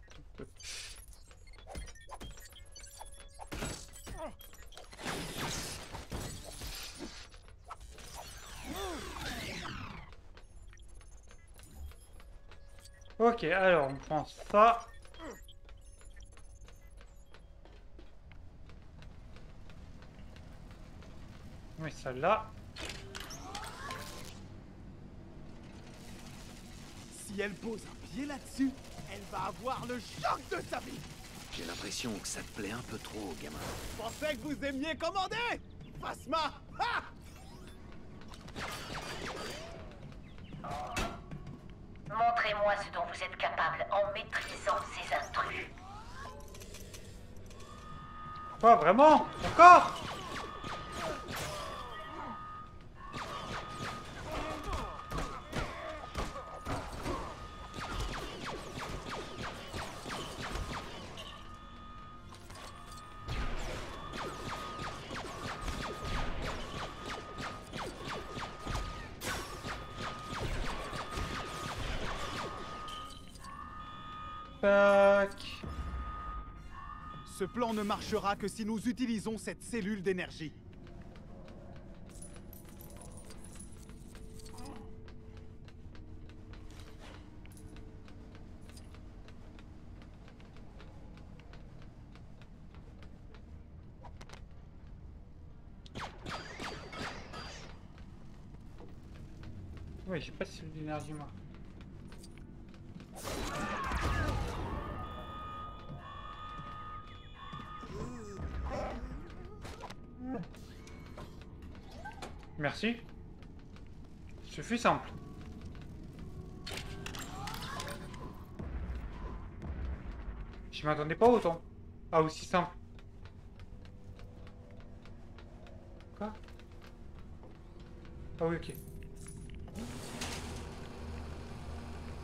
Ok, alors on prend ça. Oui, celle-là. Si elle pose un pied là-dessus, elle va avoir le choc de sa vie. J'ai l'impression que ça te plaît un peu trop, gamin. Je pensais que vous aimiez commander. Phasma. Ah! Montrez-moi ce dont vous êtes capable en maîtrisant ces intrus. Pas vraiment? Encore? Tac. Ce plan ne marchera que si nous utilisons cette cellule d'énergie. Oui, j'ai pas de cellule d'énergie moi. Merci. Ce fut simple. Je m'attendais pas autant. Ah, aussi simple. Quoi? Ah oui, ok.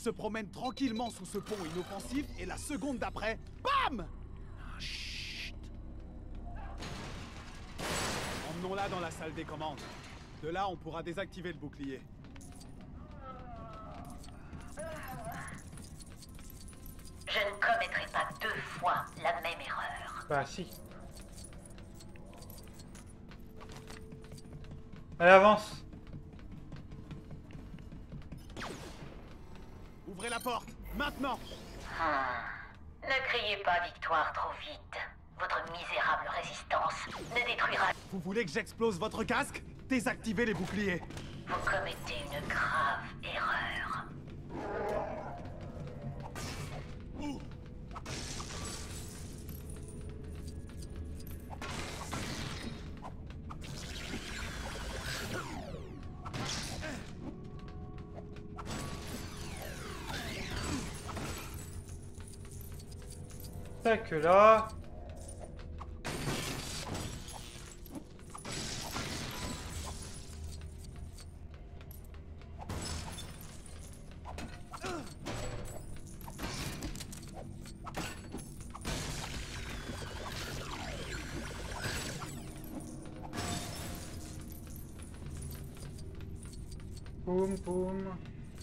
se promène tranquillement sous ce pont inoffensif et la seconde d'après, bam! Ah, chut. Emmenons-la dans la salle des commandes. De là, on pourra désactiver le bouclier. Je ne commettrai pas deux fois la même erreur. Bah si. Allez, avance. Ouvrez la porte, maintenant! Ah, ne criez pas victoire trop vite. Votre misérable résistance ne détruira... Vous voulez que j'explose votre casque? Désactivez les boucliers. Vous commettez une grave erreur. Tac là. Boum boum.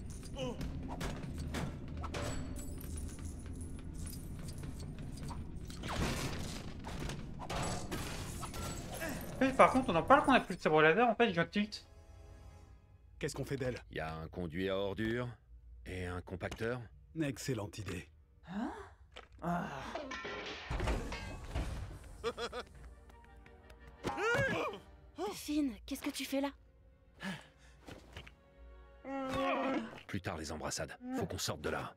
Par contre, on en parle qu'on a plus de sabre laser, en fait, je viens de tilt. Qu'est-ce qu'on fait d'elle? Il y a un conduit à ordures et un compacteur. Excellente idée. Hein? Ah. Finn, qu'est-ce que tu fais là? Plus tard les embrassades. Faut qu'on sorte de là.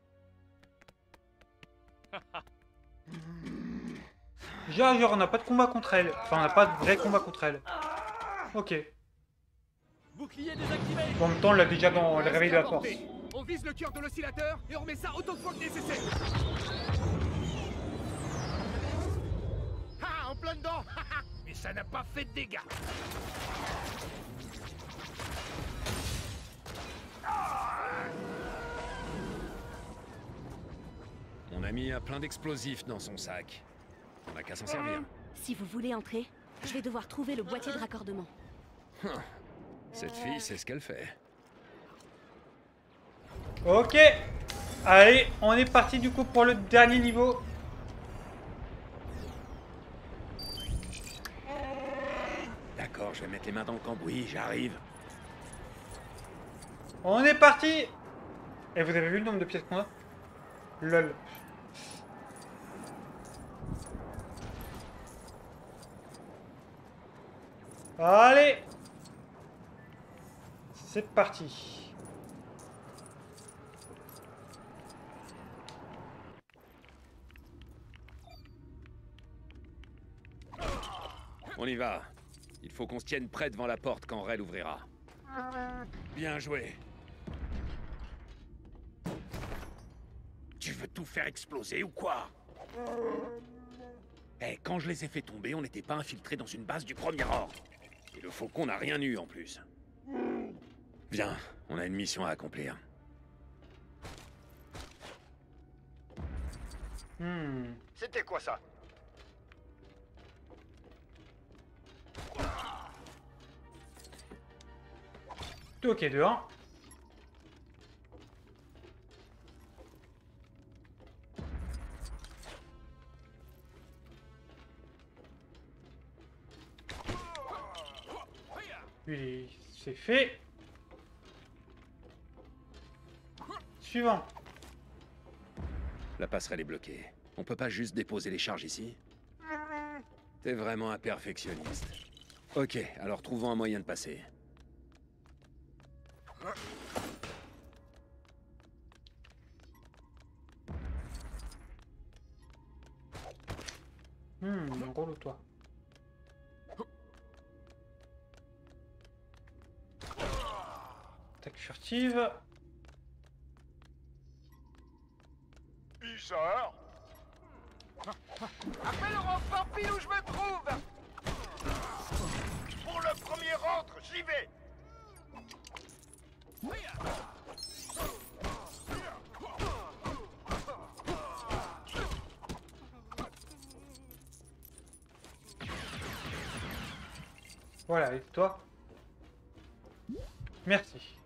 Genre, genre, on n'a pas de combat contre elle. Enfin, on n'a pas de vrai combat contre elle. Ok. Bouclier désactivé. En même temps, on l'a déjà dans le réveil de la force. On vise le cœur de l'oscillateur et on met ça autant de fois que nécessaire. Ah, en plein dedans. Mais ça n'a pas fait de dégâts. Mon ami a plein d'explosifs dans son sac. On n'a qu'à s'en servir. Si vous voulez entrer, je vais devoir trouver le boîtier de raccordement. Cette fille, c'est ce qu'elle fait. Ok. Allez, on est parti du coup pour le dernier niveau. D'accord, je vais mettre les mains dans le cambouis, j'arrive. On est parti. Et vous avez vu le nombre de pièces qu'on a? Lol. Allez. C'est parti. On y va. Il faut qu'on se tienne prêt devant la porte quand Rel ouvrira. Bien joué. Tu veux tout faire exploser ou quoi? Eh, quand je les ai fait tomber, on n'était pas infiltrés dans une base du premier ordre. Et le faucon n'a rien eu en plus. Viens, on a une mission à accomplir. Hmm. C'était quoi ça? Ok, dehors. Lui, c'est fait. Suivant. La passerelle est bloquée. On peut pas juste déposer les charges ici? T'es vraiment un perfectionniste. Ok, alors trouvons un moyen de passer. Hmm, roule-toi. Attaque furtive. Il sort. Appelle le renfort pile où je me trouve. Pour le premier ordre, j'y vais. Voilà, et toi? Merci.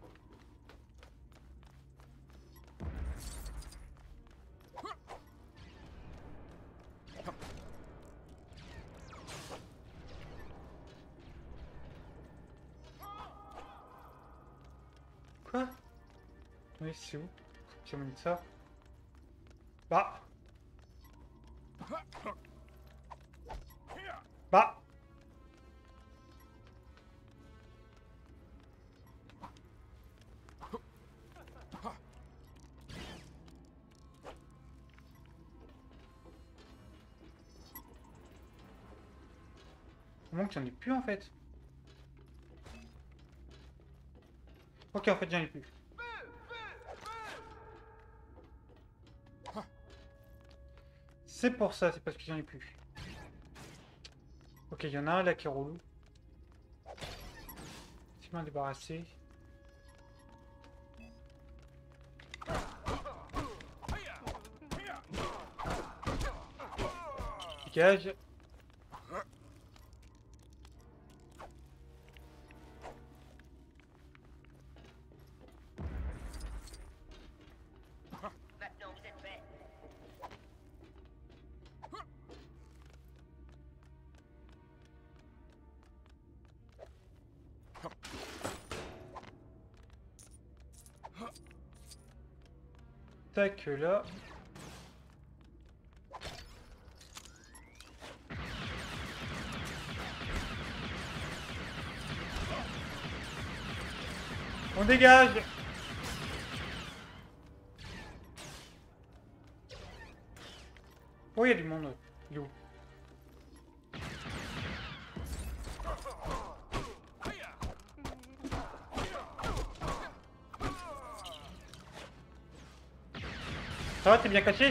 Quoi? Oui, c'est où? J'ai mis ça. Bah. Bah. Au moins qu'il n'y en ait plus en fait. Ok, en fait, j'en ai plus. C'est pour ça, c'est parce que j'en ai plus. Ok, il y en a un là qui roule. Je vais m'en débarrasser. Dégage. Maintenant vous êtes prêts. Tac, là. On dégage. Oh, il y a du monde. Il est où? Ça va, t'es bien caché?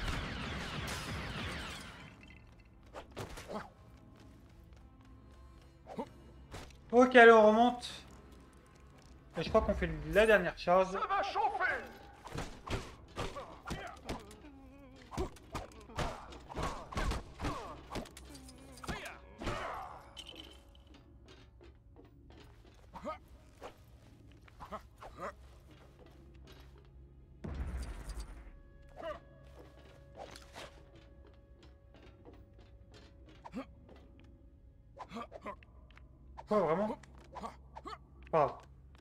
Ok, alors on remonte. Et je crois qu'on fait la dernière charge. Ça va chauffer. Quoi, vraiment? Ah.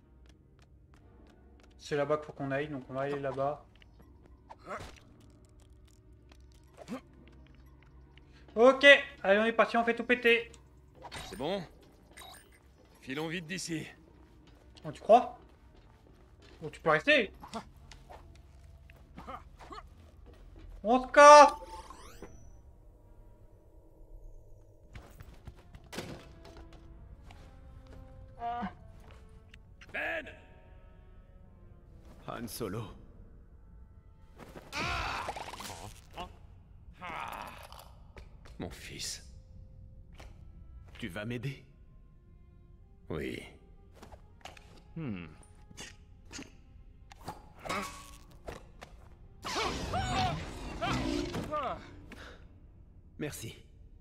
C'est là-bas qu'il faut qu'on aille, donc on va aller là-bas. Ok, allez, on est parti, on fait tout péter. C'est bon? Filons vite d'ici. Oh, tu crois? Oh, tu peux rester? On se casse! Ben! Han Solo. Mon fils. Tu vas m'aider? Oui. Hmm. Merci.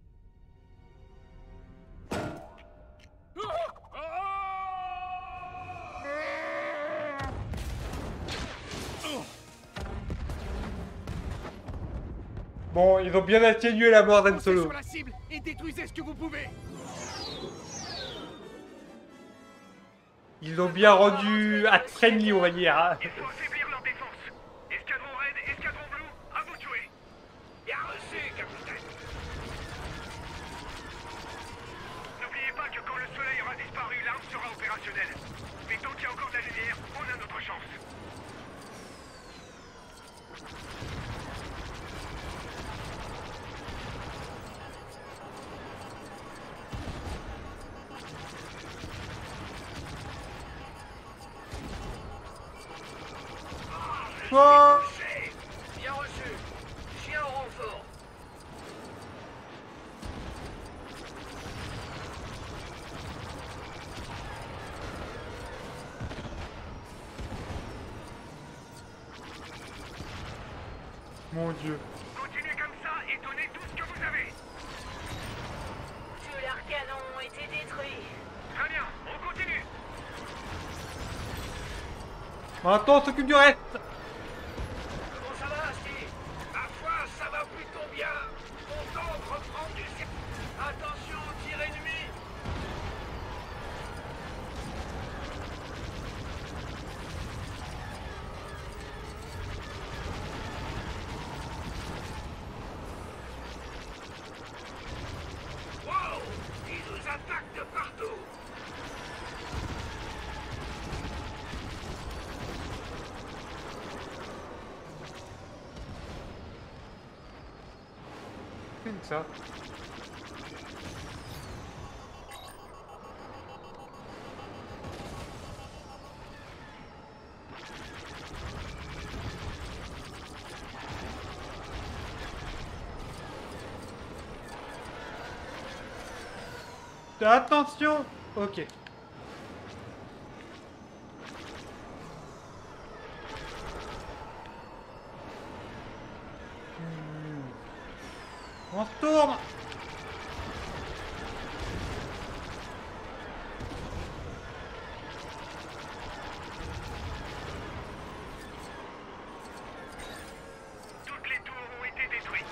Bon, ils ont bien atténué la mort d'Han Solo. Sur la cible et détruisez ce que vous pouvez. Ils l'ont bien rendu à friendly, on va dire. Hein. Il faut affaiblir leur défense. Escadron Red, Escadron Blue, à vous tuer. Bien reçu, capitaine. N'oubliez pas que quand le soleil aura disparu, l'arme sera opérationnelle. Mais tant qu'il y a encore de la lumière, on a notre chance. Oh. Bien reçu. Chien au renfort. Mon Dieu. Continuez comme ça et donnez tout ce que vous avez. Tuez leurs canons ont été détruits. Très bien, on continue. Maintenant, on s'occupe du reste. Comment ça va, Steve? Ma foi, ça va plutôt bien. Content de reprendre du... Attention au tir ennemi. Wow! Ils nous attaquent de partout. C'est ça. Attention! Ok. Hmm. On se tourne! Toutes les tours ont été détruites.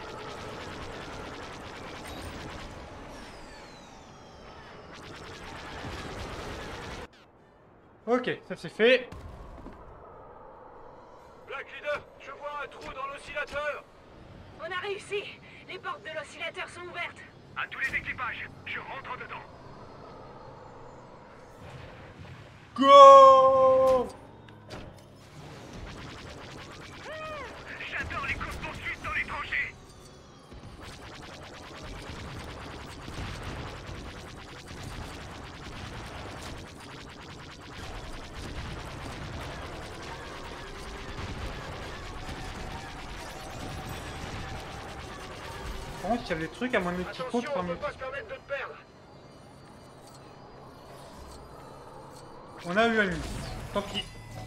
Ok, ça c'est fait. Black Leader, je vois un trou dans l'oscillateur. On a réussi. Les portes de l'oscillateur sont ouvertes. À tous les équipages, je rentre dedans. Go! J'adore les courses poursuites dans les tranchées. Par contre, il y a des trucs à mon petit compte Attention, pour on me... peut pas se permettre de te perdre. On a eu un ennemi. Tant pis.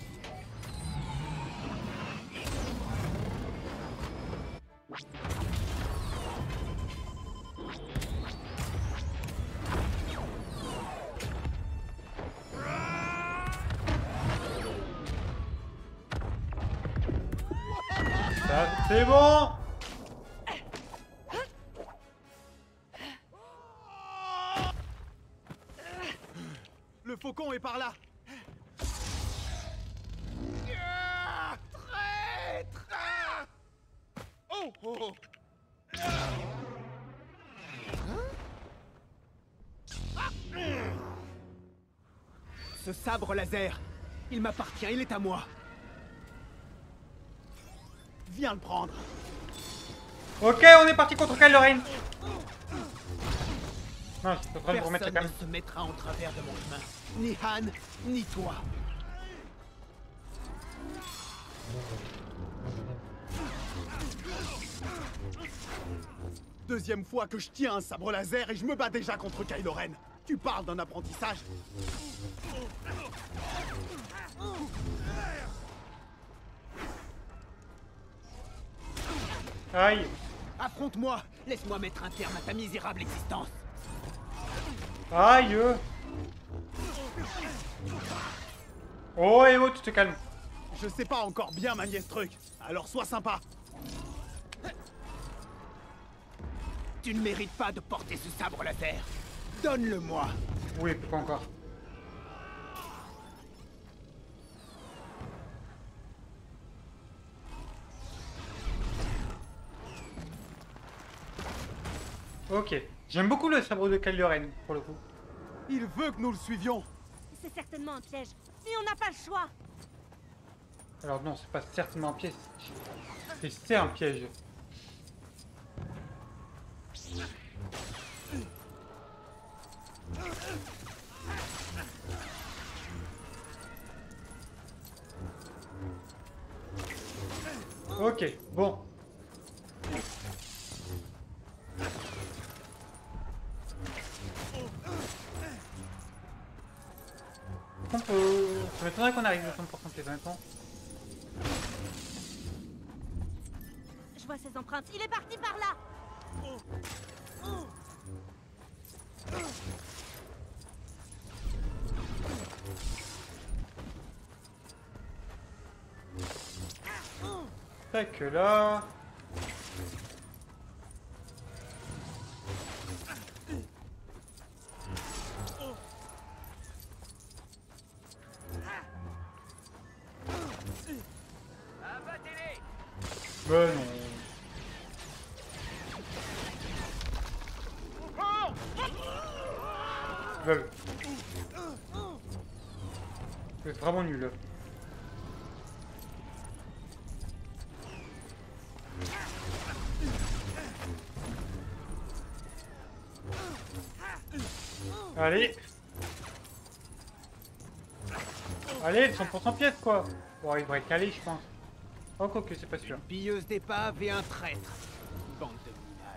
Ça, c'est bon! Le faucon est par là. Traître! Oh, oh, oh. Ce sabre laser, il m'appartient, il est à moi. Viens le prendre. Ok, on est parti contre Kylo Ren. Non, je suis en train de vous remettre Personne quand ne même. se mettra en travers de mon chemin. Ni Han, ni toi. Deuxième fois que je tiens un sabre laser et je me bats déjà contre Kylo Ren. Tu parles d'un apprentissage? Aïe. Affronte-moi. Laisse-moi mettre un terme à ta misérable existence. Aïe. Oh, et oh, tu te calmes. Je sais pas encore bien manier ce truc, alors sois sympa. Tu ne mérites pas de porter ce sabre laser. Donne-le-moi. Oui, pas encore. Ok. J'aime beaucoup le sabre de Kylo Ren, pour le coup. Il veut que nous le suivions. C'est certainement un piège. Mais on n'a pas le choix. Alors non, c'est pas certainement un piège. C'est c'est un piège. Ok, bon. On peut... Ça m'étonnerait qu'on arrive à cent pour cent les honnêtement. Je vois ses empreintes. Il est parti par là. Pas que là. Ben non. Ben, c'est vraiment nul. Allez. Allez, cent pour cent pièce quoi. Bon, il devrait caler, je pense. Oh, quoi que c'est pas sûr. Une pilleuse d'épave et un traître. Bande de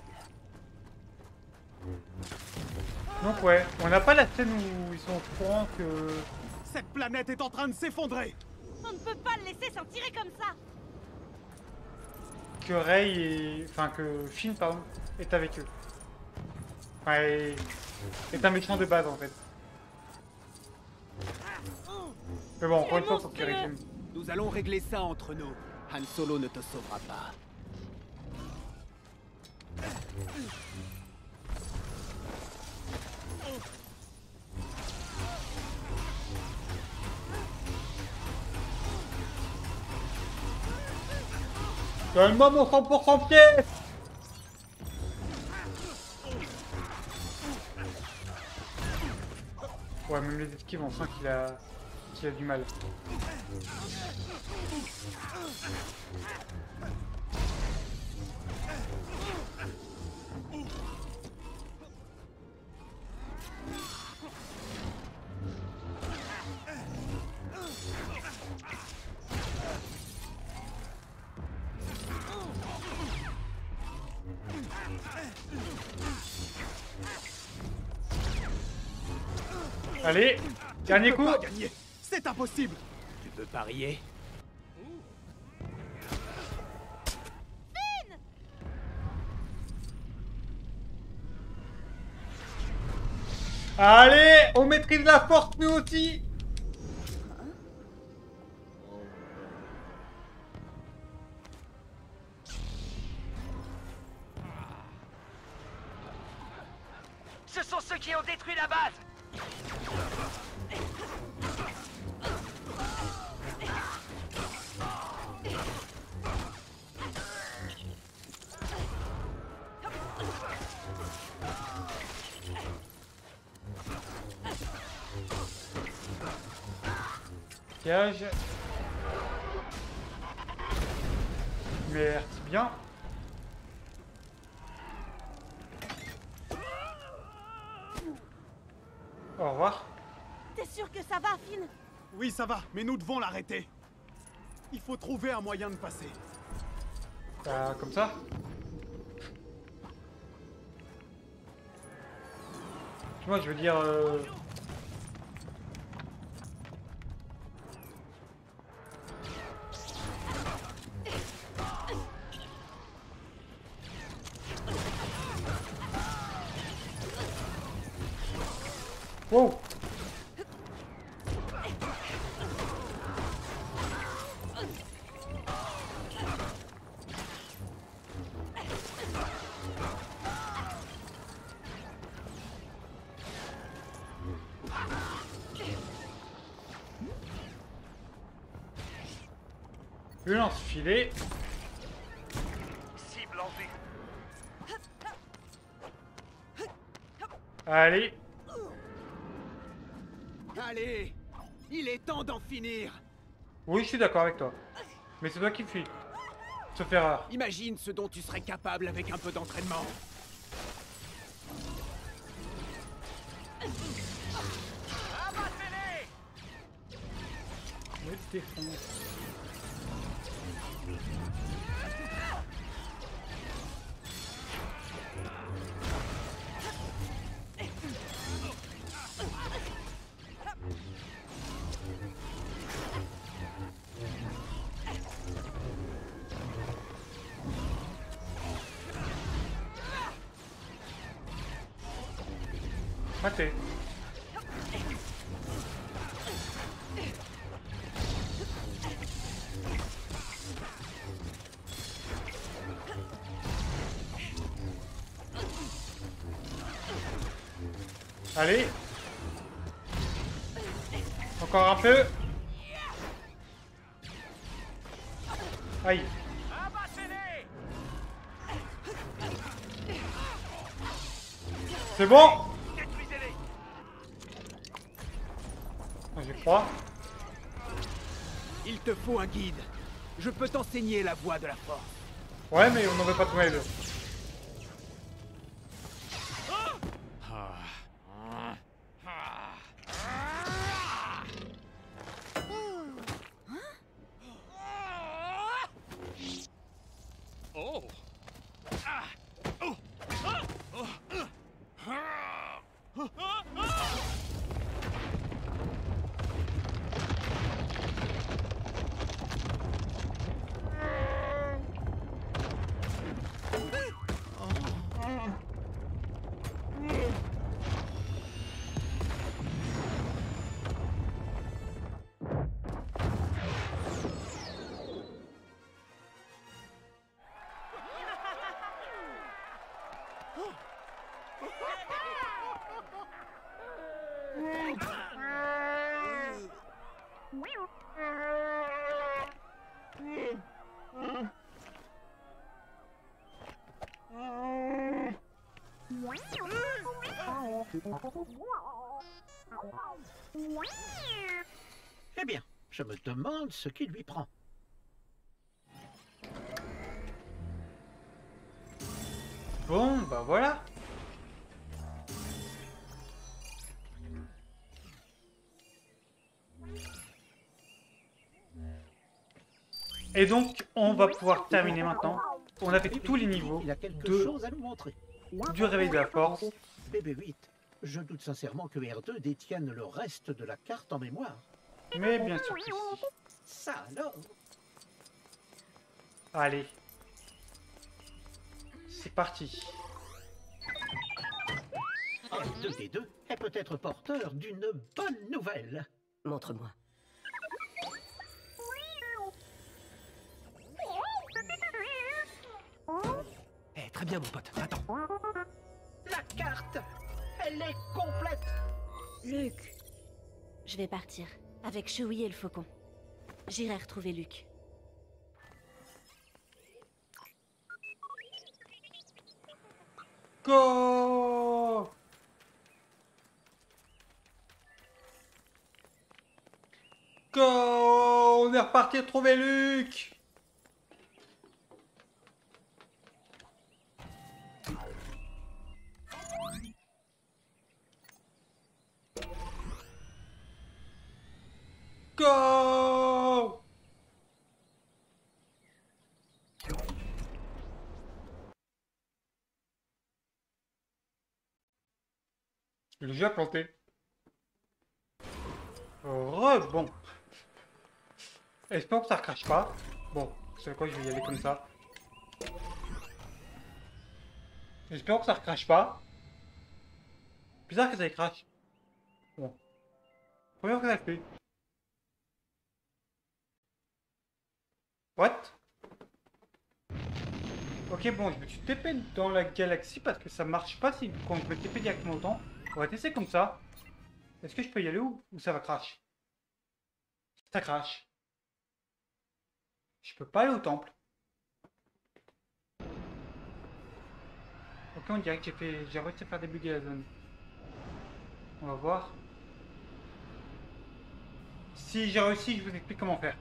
minades. Donc ouais, on n'a pas la scène où ils sont au courant que... Cette planète est en train de s'effondrer. On ne peut pas le laisser s'en tirer comme ça. Que Rey et... Enfin, que Finn, pardon, est avec eux. Enfin, est... est un méchant de base, en fait. Mais bon, encore une fois, faut qu'il résume. Nous allons régler ça entre nous. Han Solo ne te sauvera pas. Donne-moi mon cent pour cent pièce. Ouais, même les esquives, on sent qu'il a... qu'il a du mal. Allez, dernier coup. C'est impossible. Tu peux parier? Allez, on maîtrise la force nous aussi. Ce sont ceux qui ont détruit la base. Cage. Merci bien. Au revoir. T'es sûr que ça va, Finn? Oui, ça va, mais nous devons l'arrêter. Il faut trouver un moyen de passer. Bah, comme ça. Tu vois, je veux dire... Euh... Wow. Le lance-filet. Cible en vue. Allez. Allez, il est temps d'en finir. Oui, je suis d'accord avec toi. Mais c'est toi qui fuis. Sauf erreur. Imagine ce dont tu serais capable avec un peu d'entraînement. Me défonce. Raté. Allez. Encore un peu. Aïe. C'est bon. J'y crois. Il te faut un guide. Je peux t'enseigner la voie de la force. Ouais, mais on n'en veut pas tous les deux. Oh. Eh bien, je me demande ce qui lui prend. Bon, bah voilà. Et donc, on va pouvoir terminer maintenant. On a fait tous les niveaux Il a quelque de, chose à nous montrer. du réveil de la force. B B huit, je doute sincèrement que R deux détienne le reste de la carte en mémoire. Mais bien sûr que si. Ça alors. Allez. C'est parti. R deux D deux est peut-être porteur d'une bonne nouvelle. Montre-moi. Eh, très bien, mon pote. Attends. La carte, elle est complète. Luc, je vais partir avec Chewie et le faucon. J'irai retrouver Luc. Go! Go! On est reparti retrouver Luc! Go! Le jeu a planté. Re bon. Espérons que ça ne crache pas. Bon, vous savez quoi, je vais y aller comme ça. J'espère que ça ne crache pas. Bizarre que ça crache. Bon. Première fois que ça le fait. What? Ok, bon, je me suis T P dans la galaxie parce que ça marche pas si quand je me T P directement autant. On va tester comme ça. Est-ce que je peux y aller ou, ou ça va crash? Ça crash. Je peux pas aller au temple. Ok, on dirait que j'ai fait, j'ai réussi à faire débugger la zone. On va voir. Si j'ai réussi, je vous explique comment faire.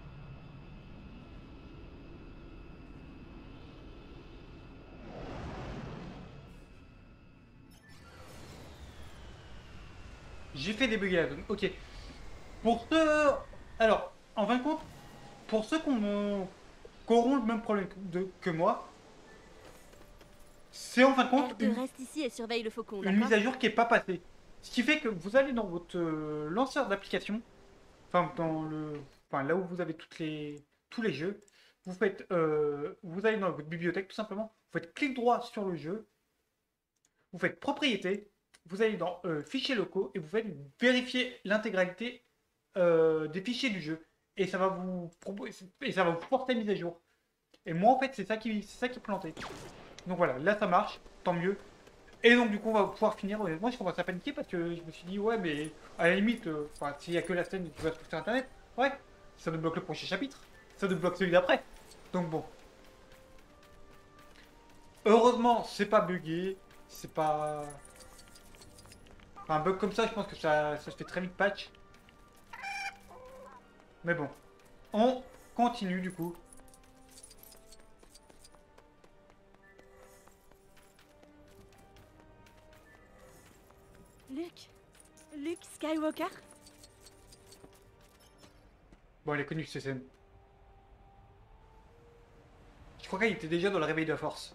J'ai fait débugger la zone. Ok. Pour ceux... Alors, en fin de compte, pour ceux qui auront le même problème de, que moi, c'est en fin de compte une, reste ici et surveille le faucon, une mise à jour qui n'est pas passée. Ce qui fait que vous allez dans votre euh, lanceur d'application, enfin dans le, enfin là où vous avez toutes les, tous les jeux, vous faites, euh, vous allez dans votre bibliothèque tout simplement, vous faites clic droit sur le jeu, vous faites propriété, vous allez dans euh, fichiers locaux et vous faites vérifier l'intégralité euh, des fichiers du jeu et ça va vous et ça va vous porter mise à jour. Et moi en fait c'est ça qui c'est ça qui est planté. Donc voilà, là ça marche, tant mieux. Et donc du coup on va pouvoir finir. Moi je commence à paniquer parce que je me suis dit ouais mais à la limite, euh, s'il y a que la scène qui va se trouver sur internet, ouais, ça nous bloque le prochain chapitre, ça nous bloque celui d'après. Donc bon. Heureusement c'est pas buggé, c'est pas... Enfin, un bug comme ça je pense que ça, ça se fait très vite patch. Mais bon. On continue du coup. Luke Luke Skywalker? Bon, elle est connue cette scène. Je crois qu'elle était déjà dans le réveil de la force.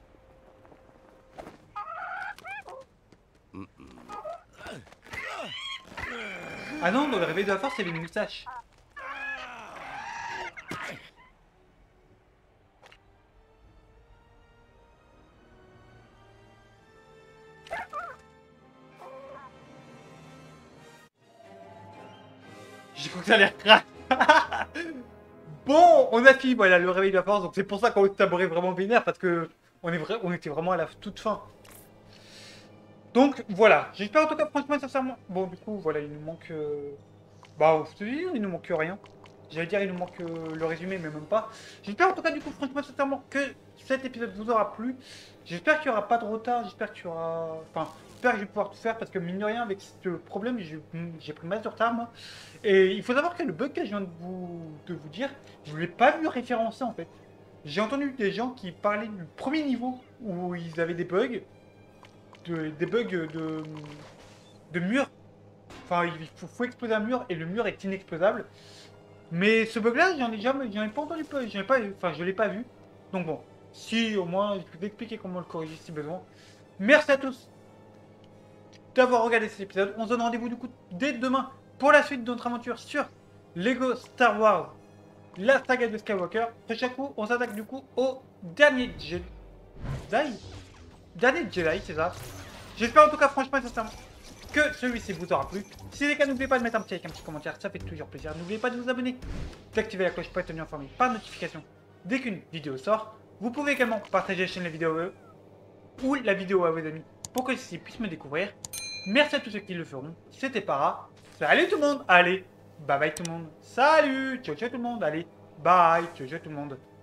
Ah non, dans le réveil de la force, il y avait une moustache. J'ai cru que ça allait craquer. Bon, on a fini, voilà, le réveil de la force, donc c'est pour ça qu'on taborait vraiment vénère, parce que on, est vrai, on était vraiment à la toute fin. Donc, voilà, j'espère en tout cas, franchement, sincèrement... Bon, du coup, voilà, il nous manque... Euh... Bah, je te dis, il nous manque rien. J'allais dire, il nous manque euh, le résumé, mais même pas. J'espère en tout cas, du coup, franchement, sincèrement, que cet épisode vous aura plu. J'espère qu'il n'y aura pas de retard, j'espère qu'il y aura... Enfin, j'espère que je vais pouvoir tout faire, parce que mine de rien, avec ce problème, j'ai pris masse de retard, moi. Et il faut savoir que le bug que je viens de vous, de vous dire, je ne l'ai pas vu référencé, en fait. J'ai entendu des gens qui parlaient du premier niveau, où ils avaient des bugs, de, des bugs de, de mur. Enfin, il faut, faut exploser un mur, et le mur est inexplosable. Mais ce bug-là, j'en ai jamais, j'en ai pas entendu, j'en ai pas, enfin, je l'ai pas vu. Donc bon, si au moins, je peux t'expliquer comment le corriger si besoin. Merci à tous d'avoir regardé cet épisode. On se donne rendez-vous du coup dès demain pour la suite de notre aventure sur Lego Star Wars, la saga de Skywalker. Prochain coup, on s'attaque du coup au dernier Jedi. Dernier Jedi, c'est ça. J'espère en tout cas, franchement, sincèrement, que celui-ci vous aura plu. Si c'est le cas, n'oubliez pas de mettre un petit like, un petit commentaire, ça fait toujours plaisir. N'oubliez pas de vous abonner, d'activer la cloche pour être tenu informé par notification dès qu'une vidéo sort. Vous pouvez également partager la chaîne, la vidéo euh, ou la vidéo à vos amis pour que ceux-ci puissent me découvrir. Merci à tous ceux qui le feront. C'était Para. Salut tout le monde. Allez, bye bye tout le monde. Salut. Ciao ciao tout le monde. Allez, bye. Ciao ciao tout le monde.